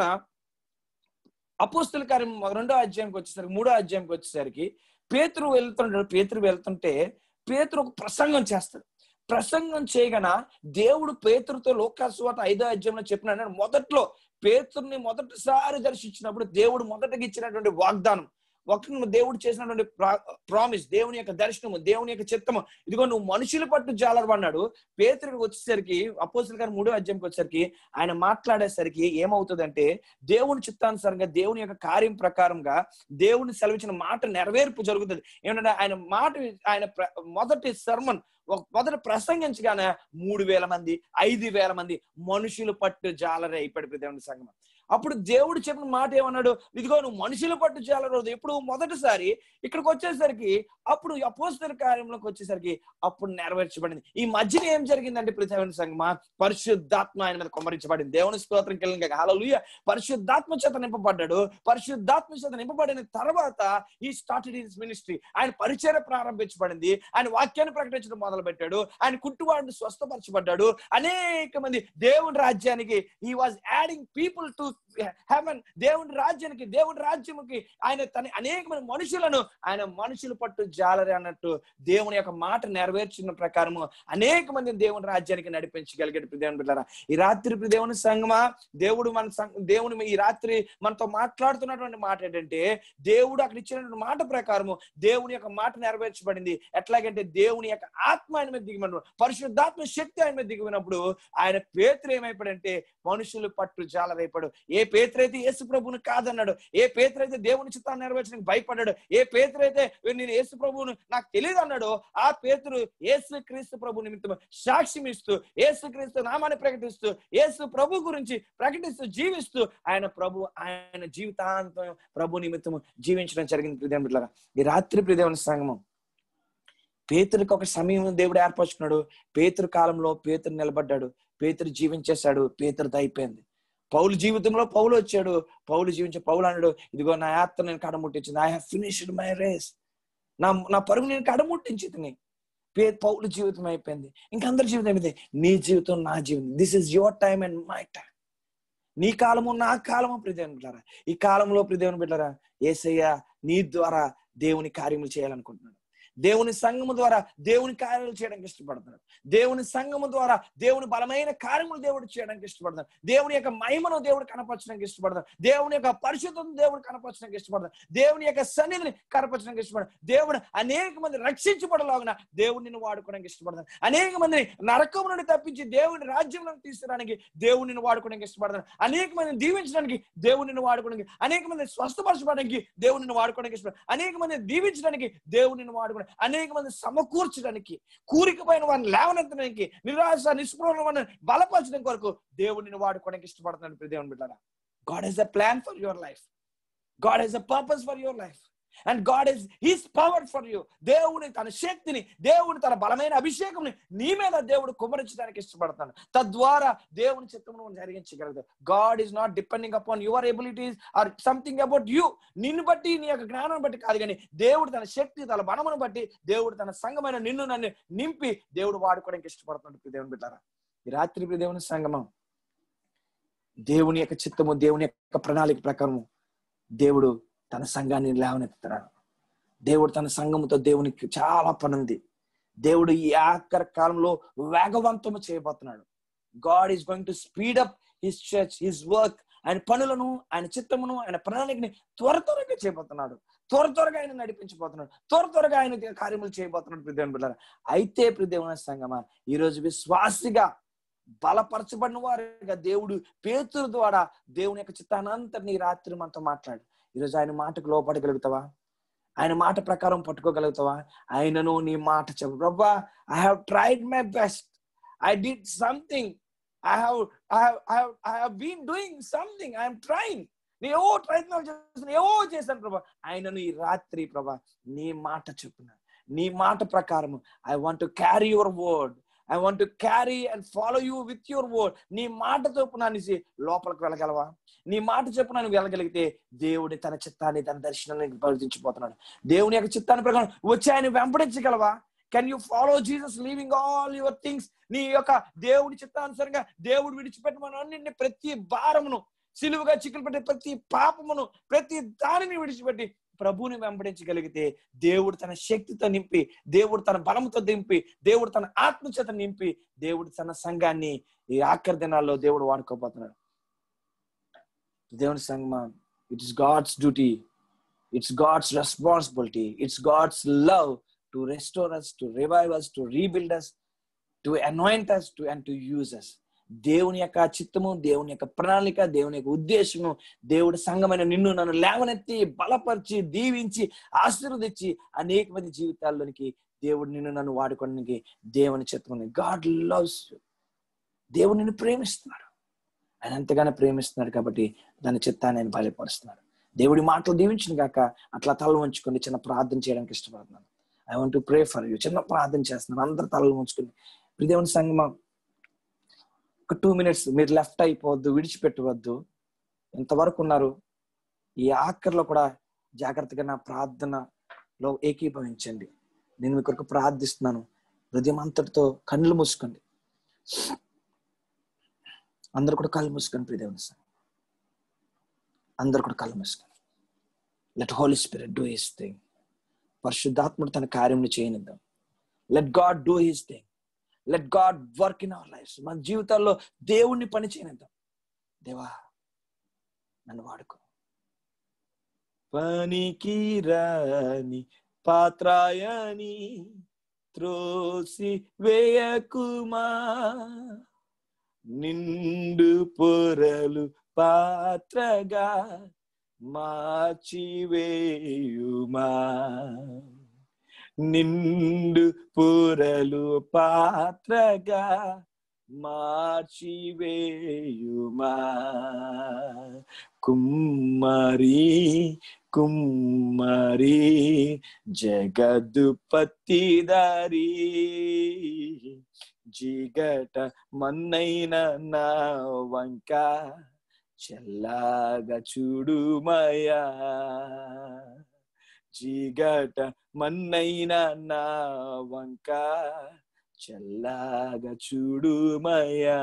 అపోస్తుల కార్యం 2వ అధ్యాయంకి వచ్చేసరికి, 3వ అధ్యాయంకి వచ్చేసరికి పేతురు వెళ్తుంటే పేతురు ఒక ప్రసంగం చేస్తాడు. ప్రసంగం చేయగన దేవుడు పేతురుతో లోకాసు వార్త 5వ అధ్యాయంలో చెప్పినాడు. మొదట్లో పేతురుని మొదటిసారి దర్శించినప్పుడు దేవుడు మొదటగా ఇచ్చినటువంటి వాగ్దానం, దేవుడు చేసినటువంటి ప్రామిస్, దేవుని యొక్క దర్శనము, దేవుని యొక్క చిత్తము, ఇదిగో నువ్వు మనుషుల పట్టు జాలరు అన్నాడు. పేతురుకి వచ్చేసరికి, అపోస్తలుల కార్యం 3వ అధ్యాయంకి వచ్చేసరికి ఆయన మాట్లాడేసరికి ఏమవుతుందంటే, దేవుని చిత్తానుసారంగా, దేవుని యొక్క కార్యం ప్రకారంగా దేవుని సెలవిచ్చిన మాట నెరవేర్పు జరుగుతుంది. ఏమంటే ఆయన మొదటి సర్మన్, మొదట ప్రసంగించగానే 3000 మంది, 5000 మంది మనుషులు పట్టు జాలరే అయిపోయాడు దేవుని సంఘం. అప్పుడు దేవుడు చెప్పిన మాట ఏమన్నాడు, ఇదిగో నువ్వు మనుషుల పట్టు జాలరు. ఎప్పుడు మొదటిసారి ఇక్కడికి వచ్చేసరికి, అప్పుడు అపోస్తలుల కార్యంలోకి వచ్చేసరికి అప్పుడు నెరవేర్చబడింది. ఈ మధ్యన ఏం జరిగిందంటే దేవుని సంఘమా, పరిశుద్ధాత్మ ఆయన మీద కుమ్మరించబడింది. దేవుని స్తోత్రం కలిగిన హల్లెలూయా. పరిశుద్ధాత్మ చేత నింపబడ్డాడు. పరిశుద్ధాత్మ చేత నింపబడిన తర్వాత ఈ స్టార్టెడ్ హిస్ మినిస్ట్రీ. ఆయన పరిచర్య ప్రారంభించబడింది. ఆయన వాక్యాన్ని ప్రకటించడం మొదలు పెట్టాడు. ఆయన కుట్టువాడిని స్వస్థపరచబడ్డాడు. అనేక మంది దేవుని రాజ్యానికి, he was adding people to heaven. దేవుని రాజ్యముకి ఆయన తన అనేక మంది మనుషులను ఆయన మనుషులు పట్టు జాలరే అన్నట్టు దేవుని యొక్క మాట నెరవేర్చిన ప్రకారము అనేక మందిని దేవుని రాజ్యానికి నడిపించగలిగాడు. దేవుని బిడ్డలారా, ఈ రాత్రి దేవుని సంఘమా, దేవుని ఈ రాత్రి మనతో మాట్లాడుతున్నటువంటి మాట ఏంటంటే, దేవుడు అక్కడ ఇచ్చినటువంటి మాట ప్రకారము దేవుని యొక్క మాట నెరవేర్చబడింది. ఎట్లాగంటే దేవుని యొక్క ఆత్మ ఆయన మీద దిగినప్పుడు, పరిశుద్ధాత్మ శక్తి ఆయన మీద దిగినప్పుడు ఆయన పేతురు ఏమైపోయాడంటే మనుషులు పట్టు జాలరైపోయాడు. ఏ పేతురైతే యేసు ప్రభువును కాదన్నాడు, ఏ పేతురైతే దేవుని చిత్తాన్ని నెరవేర్చడానికి భయపడ్డాడు, ఏ పేతురైతే నేను యేసు ప్రభువును నాకు తెలియదు అన్నాడు, ఆ పేతురు యేసు క్రీస్తు ప్రభు నిమిత్తం సాక్ష్యం ఇస్తూ, యేసు క్రీస్తు నామాన్ని ప్రకటిస్తూ, యేసు ప్రభు గురించి ప్రకటిస్తూ, జీవిస్తూ ఆయన జీవితాంతం ప్రభు నిమిత్తం జీవించడం జరిగింది. ప్రియమైన బిడ్డలారా, ఈ రాత్రి ప్రియమైన సంగమం, పేతురుకి ఒక సమయం దేవుడు ఏర్పరచుకున్నాడు. పేతురు కాలంలో పేతురు నిలబడ్డాడు, పేతురు జీవించేశాడు, పేతురుతో అయిపోయింది. పౌలు జీవితంలో పౌలు వచ్చాడు, పౌలు అన్నాడు, ఇదిగో నా యాత్ర నేను కడముట్టించింది. I have finished my race. నా పరుగు నేను కడముట్టించింది. పౌలు జీవితం అయిపోయింది. ఇంకా అందరి జీవితం అయిపోయింది. నీ జీవితం, నా జీవితం. This is your time and my time. నీ కాలము, నా కాలము. ప్రియదేవుని బిడ్డలారా, ఈ కాలంలో ప్రియదేవుని బిడ్డలారా, యేసయ్య నీ ద్వారా దేవుని కార్యములు చేయాలనుకుంటున్నాడు. దేవుని సంఘము ద్వారా దేవుని కార్యాలు చేయడానికి ఇష్టపడుతున్నాడు. దేవుని సంఘము ద్వారా దేవుని బలమైన కార్యములు దేవుడు చేయడానికి ఇష్టపడతాడు. దేవుని యొక్క మహిమను దేవుడు కనపరచడానికి ఇష్టపడతాడు. దేవుని యొక్క పరిశుద్ధతను దేవుడు కనపరచడానికి ఇష్టపడతాడు. దేవుని యొక్క సన్నిధిని కనపరచడానికి ఇష్టపడతాడు. దేవుడు అనేక మంది రక్షించబడలాగున దేవుడు నిన్ను వాడుకోవడానికి ఇష్టపడతాడు. అనేక మందిని నరకం నుండి తప్పించి దేవుని రాజ్యంలో తీసుకురావడానికి దేవుడు నిన్ను వాడుకోవడానికి ఇష్టపడతాడు. అనేక మందిని దీవించడానికి దేవుడు నిన్ను వాడుకోవడానికి, అనేక మందిని స్వస్థపరచడానికి దేవుడు నిన్ను వాడుకోవడానికి ఇష్టపడతాడు. అనేక మందిని దీవించడానికి దేవుడు నిన్ను వాడుకోవడానికి, అనేక మంది సమకూర్చడానికి, కూరికపైన వారిని లేవనెత్తడానికి, నిరాశ నిస్పృహల వారిని బలపరచడానికి వరకు దేవుడు నిన్ను వాడుకోవడానికి ఇష్టపడుతున్నాడు. దేవుని బిడ్డలారా, God has a plan for your life. God has a purpose for your life. And God is his power for you. దేవుని తన శక్తిని, దేవుని తన బలమైన అభిషేకంని నీ మీద దేవుడు కుమ్మరించడానికి ఇష్టపడతాడు. తద్వారా దేవుని చిత్తమును జరిగించగలదు. God is not depending upon your abilities or something about you. నిన్ను బట్టి, నీ యొక్క జ్ఞానం బట్టి కాదు, కానీ దేవుడు తన శక్తి, తన బలమును బట్టి దేవుడు తన సంఘమైన నిన్ను నన్ను నింపి దేవుడు వాడుకోవడానికి ఇష్టపడుతున్నాడు. దేవుని బిడ్డలారా, ఈ రాత్రి దేవుని సంగమం, దేవుని యొక్క చిత్తము, దేవుని యొక్క ప్రణాళిక ప్రకారం దేవుడు తన సంఘాన్ని లేవనెత్తుతున్నాడు. దేవుడు తన సంఘముతో దేవునికి చాలా పని ఉంది. దేవుడు ఈ ఆఖరి కాలంలో వేగవంతము చేయబోతున్నాడు. God is going to speed up his church, his work. ఆయన పనులను, ఆయన చిత్తమును, ఆయన ప్రణాళికని త్వరగా చేయబోతున్నాడు. త్వరగా ఆయన నడిపించబోతున్నాడు. త్వరగా ఆయన కార్యములు చేయబోతున్నాడు. ప్రియదేవుని బిడ్డలారా, అయితే ప్రియదేవుని సంఘమా, ఈ రోజు విశ్వాసిగా బలపరచబడిన వారుగా దేవుడు పేతురు ద్వారా దేవుని యొక్క చిత్తానంతటిని రాత్రి మనతో మాట్లాడు. ఈరోజు ఆయన మాటకు లోపడగలుగుతావా? ఆయన మాట ప్రకారం పట్టుకోగలుగుతావా? ఆయనను నీ మాట చెప్పు, ప్రభా, I have tried my best, I did something, I have been doing something, I'm trying. నేను ఏవో ప్రయత్నాలు చేస్తున్నాను, ఏవో చేశాను ప్రభా. ఆయనను ఈ రాత్రి ప్రభా నీ మాట చెప్పున, నీ మాట ప్రకారం I want to carry your word, I want to carry and follow you with your word. నీ మాట చొప్పున అనేసి లోపలికి వెళ్ళగలవా? నీ మాట చొప్పున నువ్వు వెళ్ళగలిగితే దేవుడి తన చిత్తాన్ని, తన దర్శనాన్ని ప్రవర్తించిపోతున్నాడు. దేవుని యొక్క చిత్తాన్ని ప్రకారం వచ్చి ఆయన వెంబడించగలవా? Can you follow Jesus leaving all your things? నీ యొక్క దేవుడి చిత్తానుసారంగా దేవుడు విడిచిపెట్టమని ప్రతి భారమును, సిలువుగా చిక్కులు పెట్టే ప్రతి పాపమును, ప్రతి దానిని విడిచిపెట్టి ప్రభువుని వెంబడించగలిగితే దేవుడు తన శక్తితో నింపి, దేవుడు తన బలంతో నింపి, దేవుడు తన ఆత్మచేత నింపి, దేవుడు తన సంఘాన్ని ఈ ఆఖరి దినాల్లో దేవుడు వాడుకోబోతున్నాడు. దేవుని సంఘమా, it's God's duty, it's God's responsibility, it's God's love to restore us, to revive us, to rebuild us, to anoint us, and to use us. దేవుని యొక్క చిత్తము, దేవుని యొక్క ప్రణాళిక, దేవుని యొక్క ఉద్దేశము, దేవుడి సంఘమైన నిన్ను నన్ను లేవనెత్తి బలపరిచి దీవించి ఆశీర్వదించి అనేక మంది జీవితాల్లోనికి దేవుడు నిన్ను నన్ను వాడుకోవడానికి దేవుని చిత్తము. God loves you. దేవుడు నిన్ను ప్రేమిస్తున్నాడు. ఆయన అంతగానే ప్రేమిస్తున్నాడు కాబట్టి దాని చిత్తాన్ని ఆయన బయలుపరుస్తున్నాడు. దేవుడి మాటలు దీవించిన కాక అట్లా తల వంచుకొని చిన్న ప్రార్థన చేయడానికి ఇష్టపడుతున్నాను. I want to pray for you. చిన్న ప్రార్థన చేస్తున్నాను. అందరు తలలు వంచుకొని, దేవుని సంఘమా, ఒక 2 minutes మీరు లెఫ్ట్ అయిపోవద్దు, విడిచిపెట్టవద్దు. ఎంతవరకు ఉన్నారు? ఈ ఆఖరిలో కూడా జాగ్రత్తగా నా ప్రార్థనలో ఏకీభవించండి. నేను మీ కొరకు ప్రార్థిస్తున్నాను. హృదయం అంతటితో కళ్ళు మూసుకోండి. అందరు కూడా కళ్ళు మూసుకోండి. ప్రియదేవుని సంఘం, అందరు కూడా కళ్ళు మూసుకోండి. Let Holy Spirit do his thing. పరిశుద్ధాత్ముడు తన కార్యమును చేయనిద్దాం. Let God do his thing. Let God work in our lives. మన జీవితాల్లో దేవుణ్ణి పని చేయనిద్దాం. దేవా, నన్ను వాడుకో. పనికి రాని పాత్రాయని త్రోసి వేయకుమా, నిండు పొరలు పాత్రగా మార్చివేయుమా, నిండు పొరలు పాత్రగా మార్చివేయుమా. కుమ్మరి కుమ్మరి జగదుపత్తిదారి, జిగట మన్నైన నా వంక చల్లగా చూడుమయా, జిగట మన్నైన నా వంక చల్లగా చూడుమయా.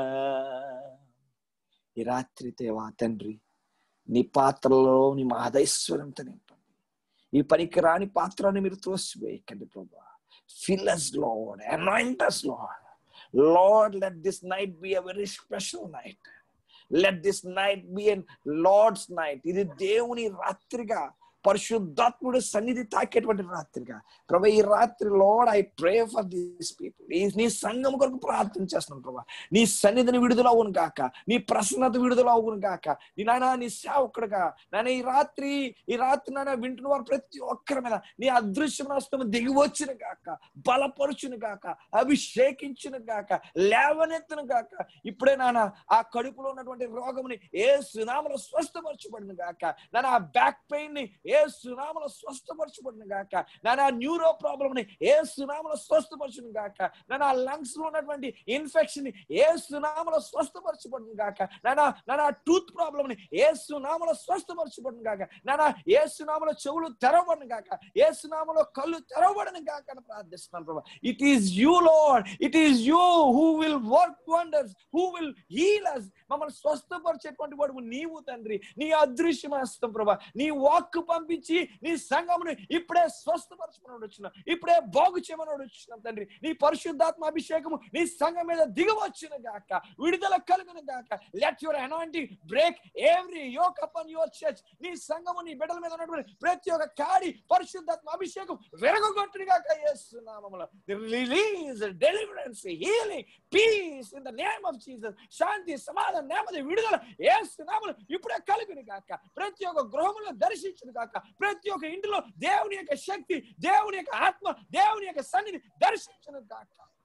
ఈ రాత్రి దేవా తండ్రి, నీ పాత్రలో నీ మహదైశ్వర్యంతో నింపండి. ఈ పనికి రాని పాత్రని మీరు త్రోసివేయకండి ప్రభా. Fill us, Lord. Anoint us, Lord. Lord, let this night be a very special night. Let this night be a Lord's night. ఇది దేవుని రాత్రిగా, పరిశుద్ధాత్ముడు సన్నిధి తాకేటువంటి రాత్రిగా ప్రభా ఈ రాత్రి Lord I pray for these people. నీ సంఘం కొరకు ప్రార్థన చేస్తున్నాను ప్రభా. నీ సన్నిధిని విడుదల అవును గాక, నీ ప్రసన్నత విడుదల అవును గాక. నీ నాయన నీ సేవకుడుగా నాయన ఈ రాత్రి నాయన వింటున్న వారు ప్రతి ఒక్కరి మీద నీ అదృశ్యమస్తము దిగి వచ్చిన గాక, బలపరుచును గాక, అభిషేకించును గాక, లేవనెత్తును గాక. ఇప్పుడే నాన్న ఆ కడుపులో ఉన్నటువంటి రోగముని యేసు నామములో స్వస్థపరచబడును గాక. నాన్న ఆ బ్యాక్ పెయిన్ ని యేసు నామములో స్వస్థపరచబడును గాక. నాన్న న్యూరో ప్రాబ్లమ్ ని యేసు నామములో స్వస్థపరచును గాక. నాన్న లంగ్స్ లో ఉన్నటువంటి ఇన్ఫెక్షన్ ని యేసు నామములో స్వస్థపరచబడును గాక. నాన్న టూత్ ప్రాబ్లమ్ ని యేసు నామములో స్వస్థపరచబడును గాక. నాన్న యేసు నామములో చెవులు తెరవబడును గాక, యేసు నామములో కళ్ళు తెరవబడును గాక అని ప్రార్థిస్తున్నాను ప్రభా. It is you Lord, it is you who will work wonders, who will heal us. మమ్మల్ని స్వస్థపరిచేటువంటి వాడు నీవు తండ్రి. నీ అదృశ్యమస్తం ప్రభా, నీ వాక్కు పంపించి నీ సంఘమును ఇప్పుడే స్వస్థపరచమని వచ్చినాం, ఇప్పుడే బాగు చేయమని వచ్చినాం తండ్రి. నీ పరిశుద్ధాత్మ అభిషేకము నీ సంఘం మీద దిగవచ్చును గాక, విడుదల కలుగును గాక. Let your anointing break every yoke upon your church. నీ సంఘము నీ బిడ్డల మీద ఉన్నటువంటి ప్రతి ఒక్క కాడి పరిశుద్ధాత్మ అభిషేకం విరగొట్టును గాక యేసు నామములో. Release, deliverance, healing, peace in the name of Jesus. శాంతి, సమాధానం, నెమ్మది, విడుదల యేసు నామములో ఇప్పుడే కలుగును గాక. ప్రతి ఒక్క గృహములో దర్శించును గాక. ప్రతి ఒక్క ఇంటిలో దేవుని యొక్క శక్తి, దేవుని యొక్క ఆత్మ, దేవుని యొక్క సన్నిధి దర్శించును గాక.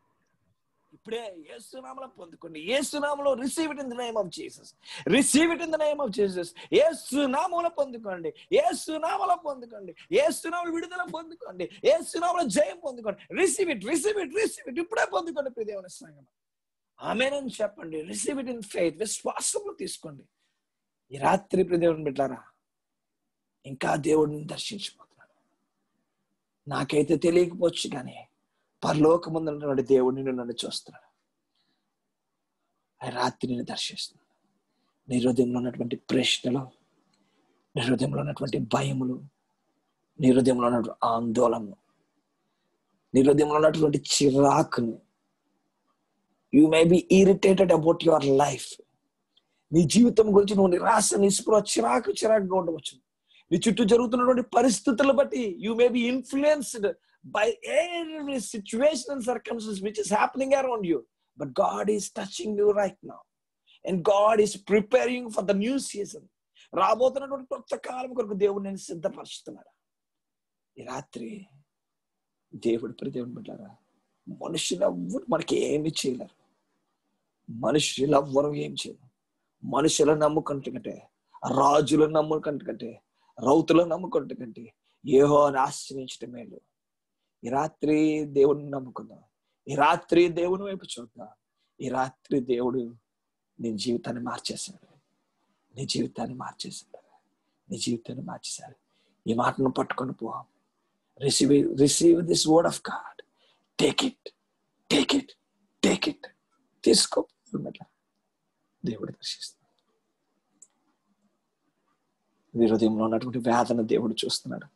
ఇప్పుడే యేసు నామములో పొందుకోండి. యేసు నామములో receive it in the name of Jesus. Receive it in the name of Jesus. Yesu నామములో పొందుకోండి, యేసు నామములో పొందుకోండి, యేసు నామములో విడుదల పొందుకోండి, యేసు నామములో జయం పొందుకోండి. Receive it, receive it, receive it. ఇప్పుడే పొందుకోండి ప్రియ దేవుని సంగమా. ఆమేన్ అని చెప్పండి. Receive it in faith. విశ్వాసంలో తీసుకోండి. ఈ రాత్రి ప్రియ దేవుని బిడ్డలారా, ఇంకా దేవుడిని దర్శించిపోతున్నాడు. నాకైతే తెలియకపోవచ్చు కానీ పరలోకమందు ఉన్నటువంటి దేవుడిని నన్ను చూస్తున్నాడు. ఆ రాత్రి నేను దర్శిస్తున్నాను. నీ హృదయంలో ఉన్నటువంటి ప్రశ్నలు, నీ హృదయంలో ఉన్నటువంటి భయములు, నీ హృదయంలో ఉన్నటువంటి ఆందోళనలు, నీ హృదయంలో ఉన్నటువంటి చిరాకుని, you may be irritated about your life. నీ జీవితం గురించి నువ్వు నిరాశ, నిస్పృహ, చిరాకుగా ఉండవచ్చు. నీ చుట్టూ జరుగుతున్నటువంటి పరిస్థితులను బట్టి you may be influenced by every situation and circumstances which is happening around you, but God is touching you right now, and God is preparing for the new season. రాబోతున్నటువంటి కొత్త కాలం కొరకు దేవుడు నేను సిద్ధపరుస్తున్నాడు. ఈ రాత్రి దేవుడు ప్రదేవుని బిడ్డలారా, మనుషులు ఎవ్వరు మనకి ఏమి చేయలేరు. మనుషులు ఎవ్వరు ఏం చేయలేరు. మనుషులను నమ్ముకుంటే, రాజులను నమ్ముకుంటే, రౌతులను నమ్ముకుంటే యెహోవాను ఆశ్రయించటం మేలు. ఈ రాత్రి దేవుడిని నమ్ముకుందాం. ఈ రాత్రి దేవుని వైపు చూద్దాం. ఈ రాత్రి దేవుడు నీ జీవితాన్ని మార్చేశాడు. నీ జీవితాన్ని మార్చేశాడు. నీ జీవితాన్ని మార్చేశాడు. ఈ మాటను పట్టుకొని పో. Receive this word of God. Take it, take it, take it. తీసుకో. దేవుడు దర్శిస్తాడు. నీ హృదయంలో ఉన్నటువంటి వేదన దేవుడు చూస్తున్నాడు.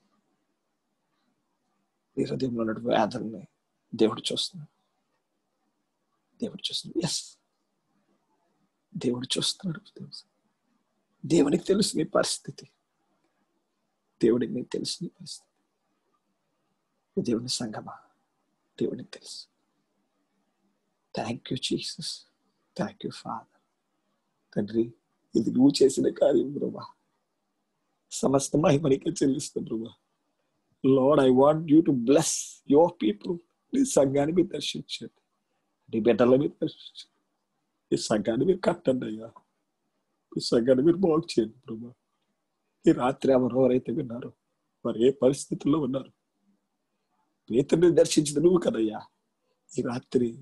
నీ హృదయంలో ఉన్నటువంటి వేదనని దేవుడు చూస్తున్నాడు. దేవుడు చూస్తున్నాడు. ఎస్, దేవుడు చూస్తున్నాడు. దేవునికి తెలుసు నీ పరిస్థితి. దేవుడికి నీకు తెలుసు నీ పరిస్థితి. దేవుని సంగమా, దేవునికి తెలుసు. Thank you Jesus, thank you father. తండ్రి, ఇది నువ్వు చేసిన కార్యం ప్రభా. సమస్త మహిమనికే చెల్లిస్తాను ప్రభా. Lord, I want you to bless your people. నీ సంఘాన్ని మీరు దర్శించండి, నీ బిడ్డలను మీరు దర్శించండి. ఈ సంఘాన్ని మీరు కట్టండి అయ్యా. ఈ సంఘాన్ని మీరు బాగు చేయండి ప్రభా. ఈ రాత్రి ఎవరెవరైతే విన్నారో వారు ఏ పరిస్థితుల్లో ఉన్నారు, పేతురుని దర్శించిన నువ్వు కదయ్యా. ఈ రాత్రి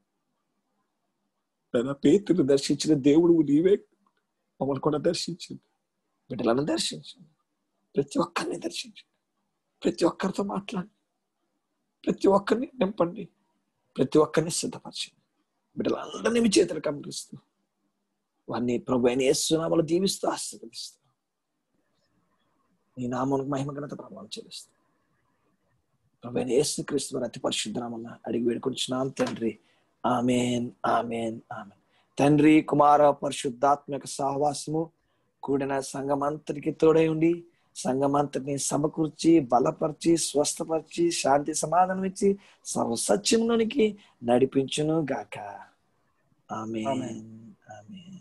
పేతురుని దర్శించిన దేవుడు నీవే. మమ్మల్ని కూడా దర్శించండి, బిడ్డలను దర్శించండి, ప్రతి ఒక్కరిని దర్శించండి, ప్రతి ఒక్కరితో మాట్లాడండి, ప్రతి ఒక్కరిని నింపండి, ప్రతి ఒక్కరిని సిద్ధపరచండి. బిడ్డలందరినీ మీ చేతులకు అమరుస్తూ వారిని ప్రభు అయిన యేసు నామములో దీవిస్తూ ఆశీర్వదిస్తూ నీ నామమునకు మహిమ ఘనత ప్రభావం చెల్లిస్తాం. ప్రభువైన యేసుక్రీస్తు వారి అతి పరిశుద్ధ నామమున అడిగి వేడుకొంచున్నాం తండ్రి. ఆమేన్, ఆమేన్, ఆమేన్. తండ్రి, కుమార, పరిశుద్ధాత్మక సహవాసము కూడిన సంఘమంతటికి తోడై ఉండి సంఘమంతటిని సమకూర్చి బలపరిచి స్వస్థపరిచి శాంతి సమాధానం ఇచ్చి సర్వసత్యంలోనికి నడిపించును గాక. Amen, amen.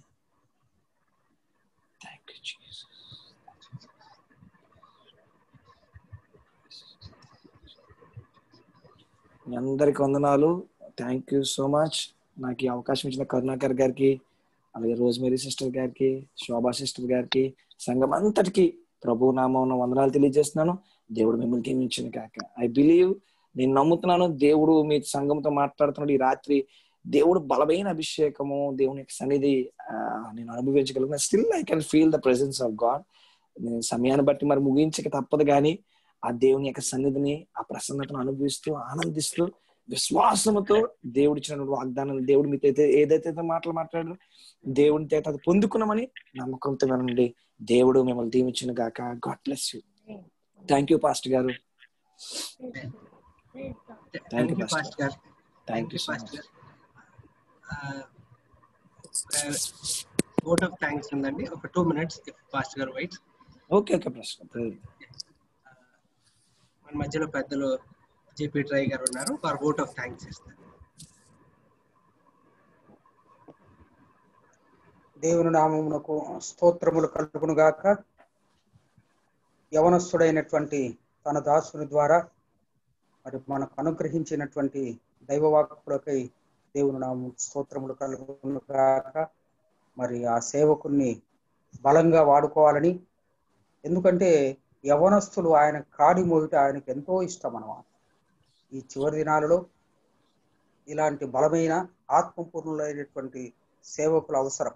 Thank you Jesus. మీ అందరికి వందనాలు. Thank you so much. నాకు ఈ అవకాశం ఇచ్చిన కరుణాకర్ గారికి, అలాగే రోజ్మేరీ సిస్టర్ గారికి, శోభా సిస్టర్ గారికి, సంఘం అంతటికి ప్రభు నామమున వందనాలు తెలియజేస్తున్నాను. దేవుడు మిమ్మల్ని దీవించును గాక. ఐ బిలీవ్, నేను నమ్ముతున్నాను దేవుడు మీ సంఘంతో మాట్లాడుతున్నాడు ఈ రాత్రి. దేవుడు బలమైన అభిషేకము, దేవుని యొక్క సన్నిధి నేను అనుభవించగలను. Still I can feel the presence of God. నేను సమయాన్ని బట్టి మరి ముగించక తప్పదు, కానీ ఆ దేవుని యొక్క సన్నిధిని, ఆ ప్రసన్నతను అనుభవిస్తూ ఆనందిస్తూ విశ్వాసముతో దేవుడు ఇచ్చినటువంటి వాగ్దానం, దేవుడు మీతో ఏదైతే మాటలు మాట్లాడారో దేవుని చేత అది పొందుకున్నామని నమ్మకంతో వినండి. దేవుడు మిమ్మల్ని దీవించును గాక. God bless you. Thank you pastor గారు. థ్యాంక్ యూ పాస్టర్ గారు. Thank you so much. Vote of thanks ఉందండి. ఒక 2 minutes పాస్టర్ గారు వెయిట్. Okay okay pastor. మన మధ్యలో పెద్దలు జేపీ ట్రై గారు ఉన్నారు, వారు ఓట్ ఆఫ్ థ్యాంక్స్ ఇస్తారు. దేవుని నామమునకు స్తోత్రములు కలుగును గాక. యవనస్తుడైనటువంటి తన దాసుని ద్వారా మరి మనకు అనుగ్రహించినటువంటి దైవవాక్కులకై దేవుని నామము స్తోత్రములు కలుగును గాక. మరి ఆ సేవకుని బలంగా వాడుకోవాలని, ఎందుకంటే యవనస్తులు ఆయన కాడి మోయుట ఆయనకు ఎంతో ఇష్టం అన్నమాట. ఈ చివరి దినాలలో ఇలాంటి బలమైన ఆత్మపూర్ణులైనటువంటి సేవకులు అవసరం.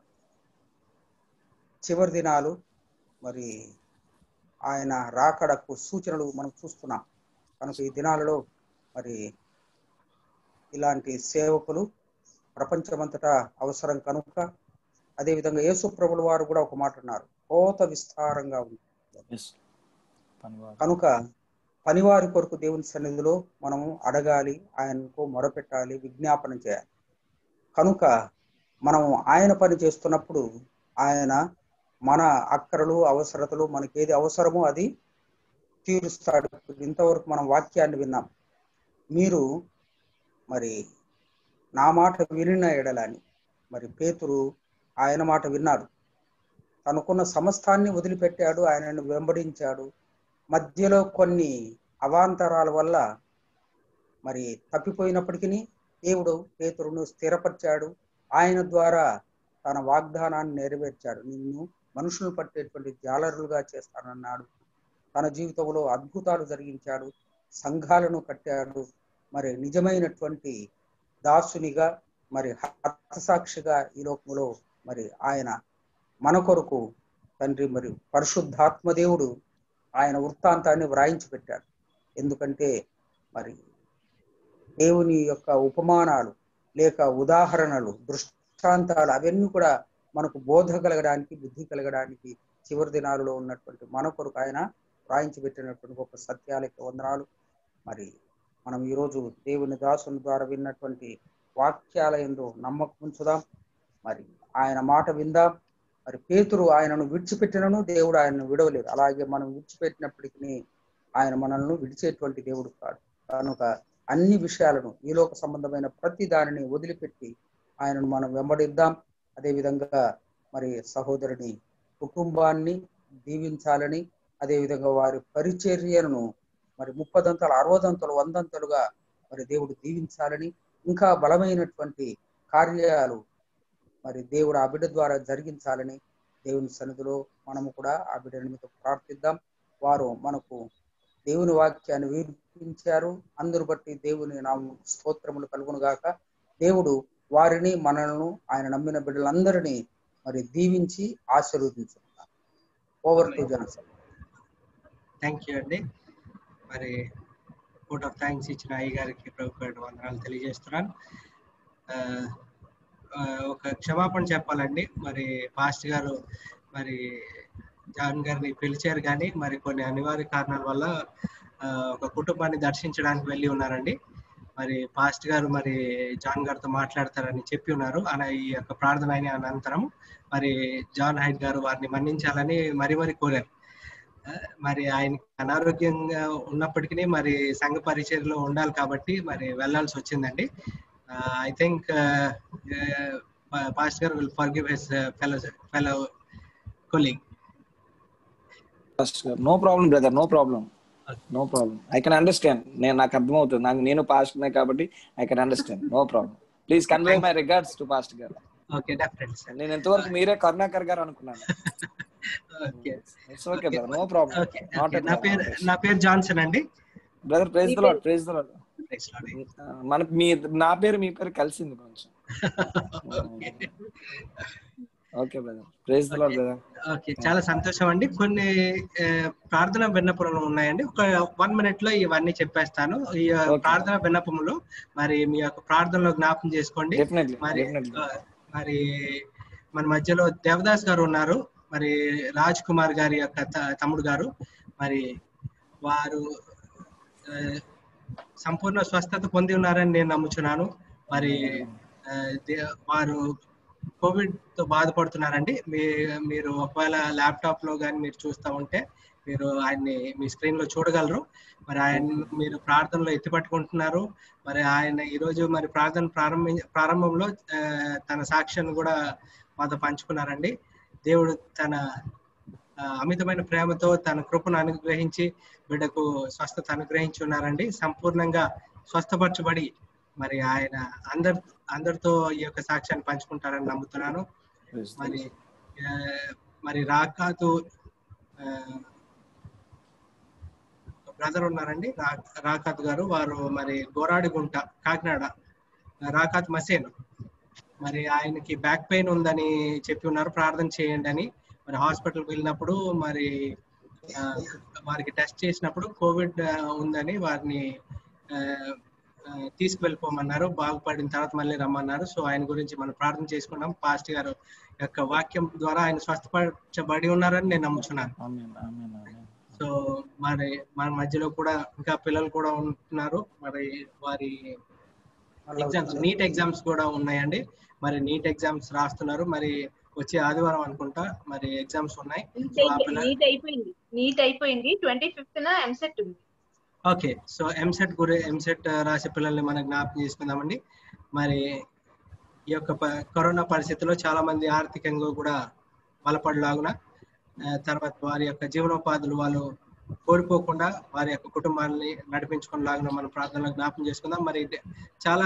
చివరి దినాలు మరి ఆయన రాకడకు సూచనలు మనం చూస్తున్నాం కనుక ఈ దినాలలో మరి ఇలాంటి సేవకులు ప్రపంచమంతటా అవసరం కనుక, అదేవిధంగా యేసు ప్రభుల వారు కూడా ఒక మాట అన్నారు, కోత విస్తారంగా ఉంది కనుక పనివారి కొరకు దేవుని సన్నిధిలో మనము అడగాలి, ఆయనకు మొరపెట్టాలి, విజ్ఞాపన చేయాలి. కనుక మనము ఆయన పని చేస్తున్నప్పుడు ఆయన మన అక్కరలు అవసరతలు మనకి ఏది అవసరమో అది తీరుస్తాడు. ఇంతవరకు మనం వాక్యాన్ని విన్నాం, మీరు మరి నా మాట వినిన ఎడలని. మరి పేతురు ఆయన మాట విన్నాడు, తనకున్న సమస్తాన్ని వదిలిపెట్టాడు, ఆయనను వెంబడించాడు. మధ్యలో కొన్ని అవాంతరాల వల్ల మరి తప్పిపోయినప్పటికీ దేవుడు పేతురును స్థిరపరిచాడు, ఆయన ద్వారా తన వాగ్దానాన్ని నెరవేర్చాడు. నిన్ను మనుషులు పట్టేటువంటి జాలరులుగా చేస్తానన్నాడు. తన జీవితంలో అద్భుతాలు జరిగించాడు, సంఘాలను కట్టాడు. మరి నిజమైనటువంటి దాసునిగా మరి హతసాక్షిగా ఈ లోకంలో మరి ఆయన మన కొరకు తండ్రి మరి పరిశుద్ధాత్మదేవుడు ఆయన వృత్తాంతాన్ని వ్రాయించి పెట్టాడు. ఎందుకంటే మరి దేవుని యొక్క ఉపమానాలు లేక ఉదాహరణలు, దృష్టాంతాలు అవన్నీ కూడా మనకు బోధ కలగడానికి, బుద్ధి కలగడానికి చివరి దినాలలో ఉన్నటువంటి మన కొరకు ఆయన వ్రాయించి పెట్టినటువంటి గొప్ప సత్యాలకి వందనాలు. మరి మనం ఈరోజు దేవుని దాసుని ద్వారా విన్నటువంటి వాక్యాల యందు నమ్మకం ఉంచుదాం, మరి ఆయన మాట విందాం. మరి పేతురు ఆయనను విడిచిపెట్టినను దేవుడు ఆయనను విడవలేదు, అలాగే మనం విడిచిపెట్టినప్పటికీ ఆయన మనల్ని విడిచేటువంటి దేవుడు కాదు. కనుక అన్ని విషయాలను, ఈలోక సంబంధమైన ప్రతి దానిని వదిలిపెట్టి ఆయనను మనం వెంబడిద్దాం. అదేవిధంగా మరి సహోదరుని కుటుంబాన్ని దీవించాలని, అదేవిధంగా వారి పరిచర్యను మరి 30 60 100 మరి దేవుడు దీవించాలని, ఇంకా బలమైనటువంటి కార్యాలు మరి దేవుడు ఆ బిడ్డ ద్వారా జరిగించాలని దేవుని సన్నిధిలో మనము కూడా ఆ బిడ్డ నిమిత్తం ప్రార్థిద్దాం. వారు మనకు దేవుని వాక్యాన్ని వినిపించారు, అందరు బట్టి దేవుని నామమున స్తోత్రములు కలుగును గాక. దేవుడు వారిని మనలను ఆయన నమ్మిన బిడ్డలందరినీ మరి దీవించి ఆశీర్వదించుకుంటారు. Over to Johnson. Thank you అండి. మరి ఓట్ ఆఫ్ థ్యాంక్స్ ఇచ్చిన అయ్య గారికి ప్రభుత్వ వందనాలు తెలియజేస్తున్నాను. ఒక క్షమాపణ చెప్పాలండి. మరి పాస్టర్ గారు మరి జాన్ గారిని పిలిచారు, కానీ మరి కొన్ని అనివార్య కారణాల వల్ల ఒక కుటుంబాన్ని దర్శించడానికి వెళ్ళి ఉన్నారండి. మరి పాస్ట్ గారు మరి జాన్ గారితో మాట్లాడతారని చెప్పి ఉన్నారు. ఈ యొక్క ప్రార్థన అయిన అనంతరం మరి జాన్ హైట్ గారు వారిని మన్నించాలని మరి కోరారు. మరి ఆయనకి అనారోగ్యంగా ఉన్నప్పటికీ మరి సంఘ పరిచర్యలో ఉండాలి కాబట్టి మరి వెళ్ళాల్సి వచ్చిందండి. ఐ థింక్ పాస్ట్ గారు will forgive his fellow colleague. No problem brother, no problem. I can understand. నాకు అర్థమవుతుంది. నేను పాస్టర్ కాబట్టి I can understand. No problem. Please convey my regards to pastor గారు. Okay, definitely sir. నేను ఇంతవరకు మీరే కరుణాకర్ గారు అనుకున్నాను. Okay, it's okay brother, no problem. నా పేరు జాన్సన్ అండి. Brother praise the Lord, praise the Lord. మనకి నా పేరు మీ పేరు కలిసింది కొంచెం. Okay brother, praise the Lord brother. Okay, చాలా సంతోషం అండి. కొన్ని ప్రార్థన విన్నపములు ఉన్నాయండి. ఒక 1 minute లో ఇవన్నీ చెప్పేస్తాను. ఈ ప్రార్థన విన్నపములు మరి మీ యొక్క ప్రార్థనలో జ్ఞాపకం చేసుకోండి. మరి మన మధ్యలో దేవదాస్ గారు ఉన్నారు, మరి రాజ్ కుమార్ గారి యొక్క తమ్ముడు గారు. మరి వారు సంపూర్ణ స్వస్థత పొంది ఉన్నారని నేను నమ్ముచున్నాను. మరి వారు కోవిడ్ తో బాధపడుతున్నారండి. మీరు ఒకవేళ ల్యాప్టాప్ లో కానీ మీరు చూస్తూ ఉంటే మీరు ఆయన్ని మీ స్క్రీన్ లో చూడగలరు. మరి ఆయన మీరు ప్రార్థనలో ఎత్తిపట్టుకుంటున్నారు. మరి ఆయన ఈరోజు మరి ప్రారంభంలో తన సాక్ష్యాన్ని కూడా మాతో పంచుకున్నారండి. దేవుడు తన అమితమైన ప్రేమతో తన కృపను అనుగ్రహించి బిడ్డకు స్వస్థత అనుగ్రహించి ఉన్నారండి. సంపూర్ణంగా స్వస్థపరచబడి మరి ఆయన అందరితో ఈ యొక్క సాక్ష్యాన్ని పంచుకుంటారని నమ్ముతున్నాను. మరి రాకాతు బ్రదర్ ఉన్నారండి, రాకాత్ గారు. వారు మరి గోరాడిగుంట, కాకినాడ, రాకాత్ మసేన్. మరి ఆయనకి బ్యాక్ పెయిన్ ఉందని చెప్పి ఉన్నారు, ప్రార్థన చేయండి అని. మరి హాస్పిటల్కి వెళ్ళినప్పుడు మరి వారికి టెస్ట్ చేసినప్పుడు కోవిడ్ ఉందని వారిని తీసుకువెళ్ళిపోమన్నారు. బాగుపడిన తర్వాత మళ్ళీ రమ్మన్నారు. సో ఆయన గురించి మనం ప్రార్థన చేసుకున్నాం. పాస్ట్ గారు యొక్క వాక్యం ద్వారా ఆయన స్వస్థపరచబడి ఉన్నారని నేను నమ్ముచున్నాను. సో మరి మన మధ్యలో కూడా ఇంకా పిల్లలు కూడా ఉంటున్నారు. మరి వారి ఎగ్జామ్స్, నీట్ ఎగ్జామ్స్ కూడా ఉన్నాయండి. మరి నీట్ ఎగ్జామ్స్ రాస్తున్నారు. మరి వచ్చే ఆదివారం అనుకుంటా మరి ఎగ్జామ్స్ ఉన్నాయి. నీట్ అయిపోయింది 25th ఎంసెట్ ఉంది. ఓకే, సో ఎంసెట్ రాసే పిల్లల్ని మనం జ్ఞాపకం చేసుకుందామండి. మరి ఈ యొక్క కరోనా పరిస్థితుల్లో చాలా మంది ఆర్థికంగా కూడా బలపడలాగున, తర్వాత వారి యొక్క జీవనోపాధులు వాళ్ళు కోల్పోకుండా వారి యొక్క కుటుంబాన్ని నడిపించుకునేలాగా మనం ప్రార్థనలో జ్ఞాపకం చేసుకుందాం. మరి చాలా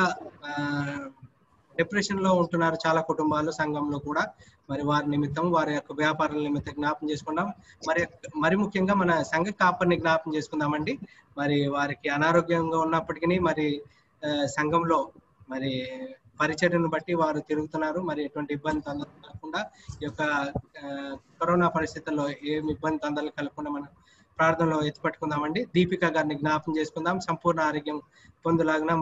డిప్రెషన్ లో ఉంటున్నారు చాలా కుటుంబాలు, సంఘంలో కూడా. మరి వారి నిమిత్తం, వారి యొక్క వ్యాపారాల నిమిత్తం జ్ఞాపకం చేసుకుందాం. మరి ముఖ్యంగా మన సంఘ కాపరిని జ్ఞాపకం చేసుకుందామండి. మరి వారికి అనారోగ్యంగా ఉన్నప్పటికీ మరి సంఘంలో మరి పరిచర్యను బట్టి వారు తిరుగుతున్నారు. మరి ఎటువంటి ఇబ్బంది కలగకుండా ఈ యొక్క కరోనా పరిస్థితుల్లో ఏమి ఇబ్బంది అందరూ కలగకుండా మనం ప్రార్థనలో ఎత్తిపట్టుకుందామండి. దీపిక గారిని జ్ఞాపకం చేసుకుందాం. సంపూర్ణ ఆరోగ్యం పొందులాగిన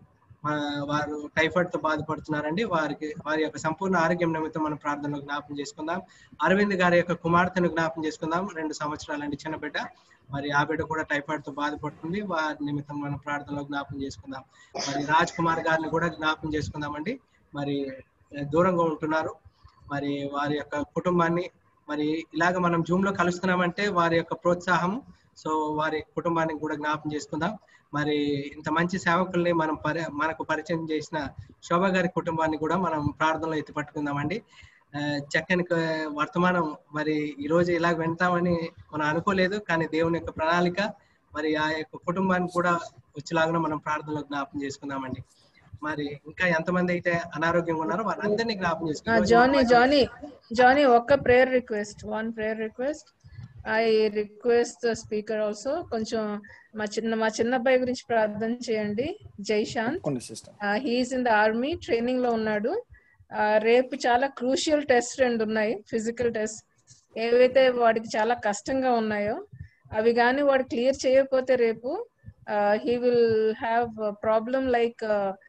వారు టైఫాయిడ్ తో బాధపడుతున్నారండి. వారి యొక్క సంపూర్ణ ఆరోగ్యం నిమిత్తం మనం ప్రార్థనలో జ్ఞాపకం చేసుకుందాం. అరవింద్ గారి యొక్క కుమార్తెను జ్ఞాపకం చేసుకుందాం. 2 సంవత్సరాలండి, చిన్న బిడ్డ. మరి ఆ బిడ్డ కూడా టైఫాయిడ్ తో బాధపడుతుంది. వారి నిమిత్తం మనం ప్రార్థనలో జ్ఞాపకం చేసుకుందాం. మరి రాజ్ కుమార్ గారిని కూడా జ్ఞాపకం చేసుకుందామండి. మరి దూరంగా ఉంటున్నారు. మరి వారి యొక్క కుటుంబాన్ని మరి ఇలాగ మనం జూమ్ లో కలుస్తున్నామంటే వారి యొక్క ప్రోత్సాహం. సో వారి కుటుంబాన్ని కూడా జ్ఞాపకం చేసుకుందాం. మరి ఇంత మంచి సేవకుల్ని మనకు పరిచయం చేసిన శోభా గారి కుటుంబాన్ని కూడా మనం ప్రార్థనలో ఎత్తిపట్టుకుందామండి. చక్కని వర్తమానం మరి ఈ రోజు ఇలా వింటామని మనం అనుకోలేదు, కానీ దేవుని యొక్క ప్రణాళిక మరి ఆ యొక్క కుటుంబాన్ని కూడా వచ్చేలాగా మనం ప్రార్థనలో జ్ఞాపకం చేసుకుందామండి. మరి ఇంకా ఎంతమంది అయితే అనారోగ్యంగా ఉన్నారో వాళ్ళందరినీ జ్ఞాపకం చేసుకుందాం. జానీ ఒక్క prayer request, one prayer request. I request the speaker also కొంచెం మా చిన్న అబ్బాయి గురించి ప్రార్థన చేయండి. Jaishanth, he's in the army, training లో ఉన్నాడు. రేపు చాలా క్రూషియల్ టెస్ట్ 2 ఉన్నాయి, ఫిజికల్ టెస్ట్. ఏవైతే వాడికి చాలా కష్టంగా ఉన్నాయో అవి కానీ వాడు క్లియర్ చేయకపోతే రేపు he will have problem like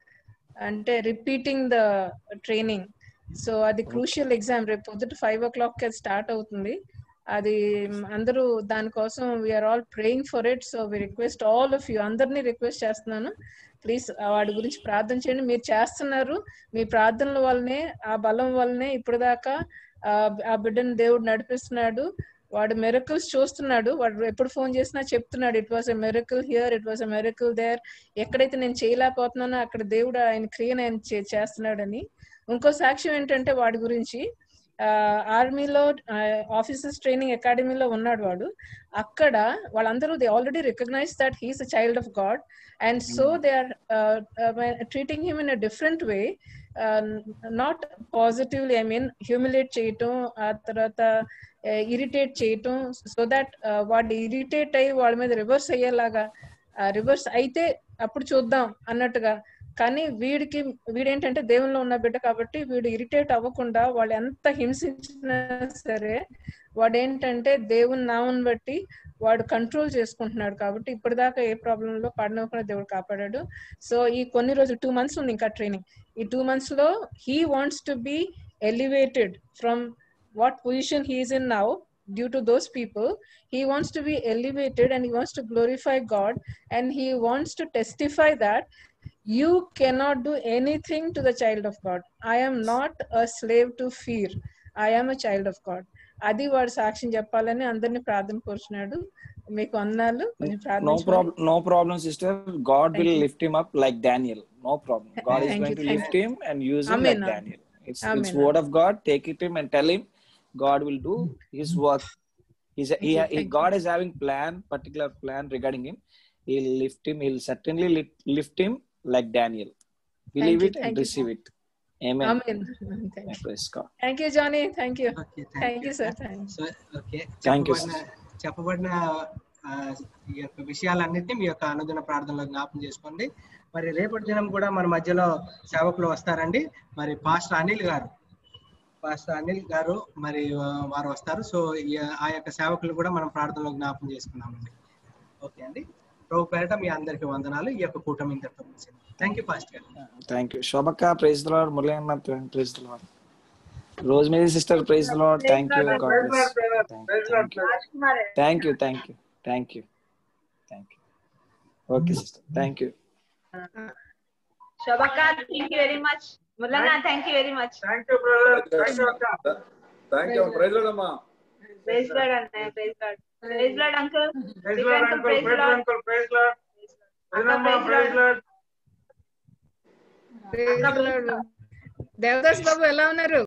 అంటే రిపీటింగ్ ద ట్రైనింగ్. సో అది క్రూషియల్ ఎగ్జామ్. రేపు పొద్దుట 5 o'clock స్టార్ట్ అవుతుంది. అది అందరూ దానికోసం we're all praying for it. So we request all of you, అందరినీ రిక్వెస్ట్ చేస్తున్నాను, ప్లీజ్ వాడి గురించి ప్రార్థన చేయండి. మీరు చేస్తున్నారు, మీ ప్రార్థనల వల్లనే, ఆ బలం వల్లనే ఇప్పుడు దాకా ఆ బిడ్డను దేవుడు నడిపిస్తున్నాడు. వాడు మెరకల్స్ చూస్తున్నాడు. వాడు ఎప్పుడు ఫోన్ చేసినా చెప్తున్నాడు, it was a miracle here, it was a miracle there. ఎక్కడైతే నేను చేయలేకపోతున్నానో అక్కడ దేవుడు ఆయన క్రియను ఆయన చేస్తున్నాడని. ఇంకో సాక్ష్యం ఏంటంటే వాడి గురించి, ఆర్మీలో ఆఫీసర్స్ ట్రైనింగ్ అకాడమీలో ఉన్నాడు వాడు. అక్కడ వాళ్ళందరూ they already recognize that he's a child of God, and so they are treating him in a different way, not positively, I mean humiliate చేయటం, ఆ తర్వాత ఇరిటేట్ చేయటం, సో దట్ వాడు ఇరిటేట్ అయ్యి వాళ్ళ మీద రివర్స్ అయ్యేలాగా, రివర్స్ అయితే అప్పుడు చూద్దాం అన్నట్టుగా. కానీ వీడేంటంటే దేవుల్లో ఉన్న బిడ్డ కాబట్టి వీడు ఇరిటేట్ అవ్వకుండా, వాళ్ళు ఎంత హింసించినా సరే వాడేంటంటే దేవుని నామం బట్టి వాడు కంట్రోల్ చేసుకుంటున్నాడు. కాబట్టి ఇప్పటిదాకా ఏ ప్రాబ్లంలో పడినకుండా దేవుడు కాపాడాడు. సో ఈ కొన్ని రోజులు 2 months ఉంది ఇంకా ట్రైనింగ్. ఈ 2 months లో he wants to be elevated from what position he is in now due to those people. He wants to be elevated and he wants to glorify God, and he wants to testify that you cannot do anything to the child of God. I am not a slave to fear, I am a child of God. అది వాడు సాక్ష్యం చెప్పాలని అందరినీ ప్రార్థన కోరుచున్నాడు. మీకు అన్నాళ్ళు కొంచెం ప్రార్థన. No problem sister, God will lift him up like Daniel. No problem, God is going to lift him and use him like Daniel. It's word of God. Take it him and tell him God will do his work. God is having particular plan regarding him. He'll lift him, he'll certainly lift him like Daniel. Believe it and receive it. Amen. Amen. Praise God. Thank you Johnny, thank you. Thank you sir. Okay, Thank you. చెప్పబడిన ఈ యొక్క విషయాలన్నిటినీ మీ యొక్క అనుదిన ప్రార్థనలో జ్ఞాపకం చేసుకోండి. మరి రేపటి దినం కూడా మన మధ్యలో సేవకులు వస్తారండి. మరి పాస్టర్ అనిల్ గారు మరి వారు వస్తారు. సో ఆ యొక్క సేవకులు కూడా మనం ప్రార్థనలో జ్ఞాపకం చేసుకున్నామండి. ఓకే అండి, ప్రభు పేరట మీ అందరికి వందనాలు. ఈ యొక్క కూటమి ఇంతటితో ముగిసింది. థ్యాంక్ యూ పాస్టర్ గారు. థ్యాంక్ యూ శోభక్క. Praise the Lord. మురళీయన్న praise the Lord. Rosemary sister praise the Lord. Thank you. God bless. Thank you. Okay sister, thank you. శోభక్క, థ్యాంక్ యూ వెరీ మచ్. మురళన్న, thank you very much. Thank you brother. Thank you అక్క. Thank you. Praise Lord అమ్మా. Praise Lord అన్నయ్య. Praise Lord. Praise Lord uncle. Praise Lord uncle. Praise Lord uncle. Praise Lord. Praise Lord. Devadas Babu ఎలా ఉన్నారు?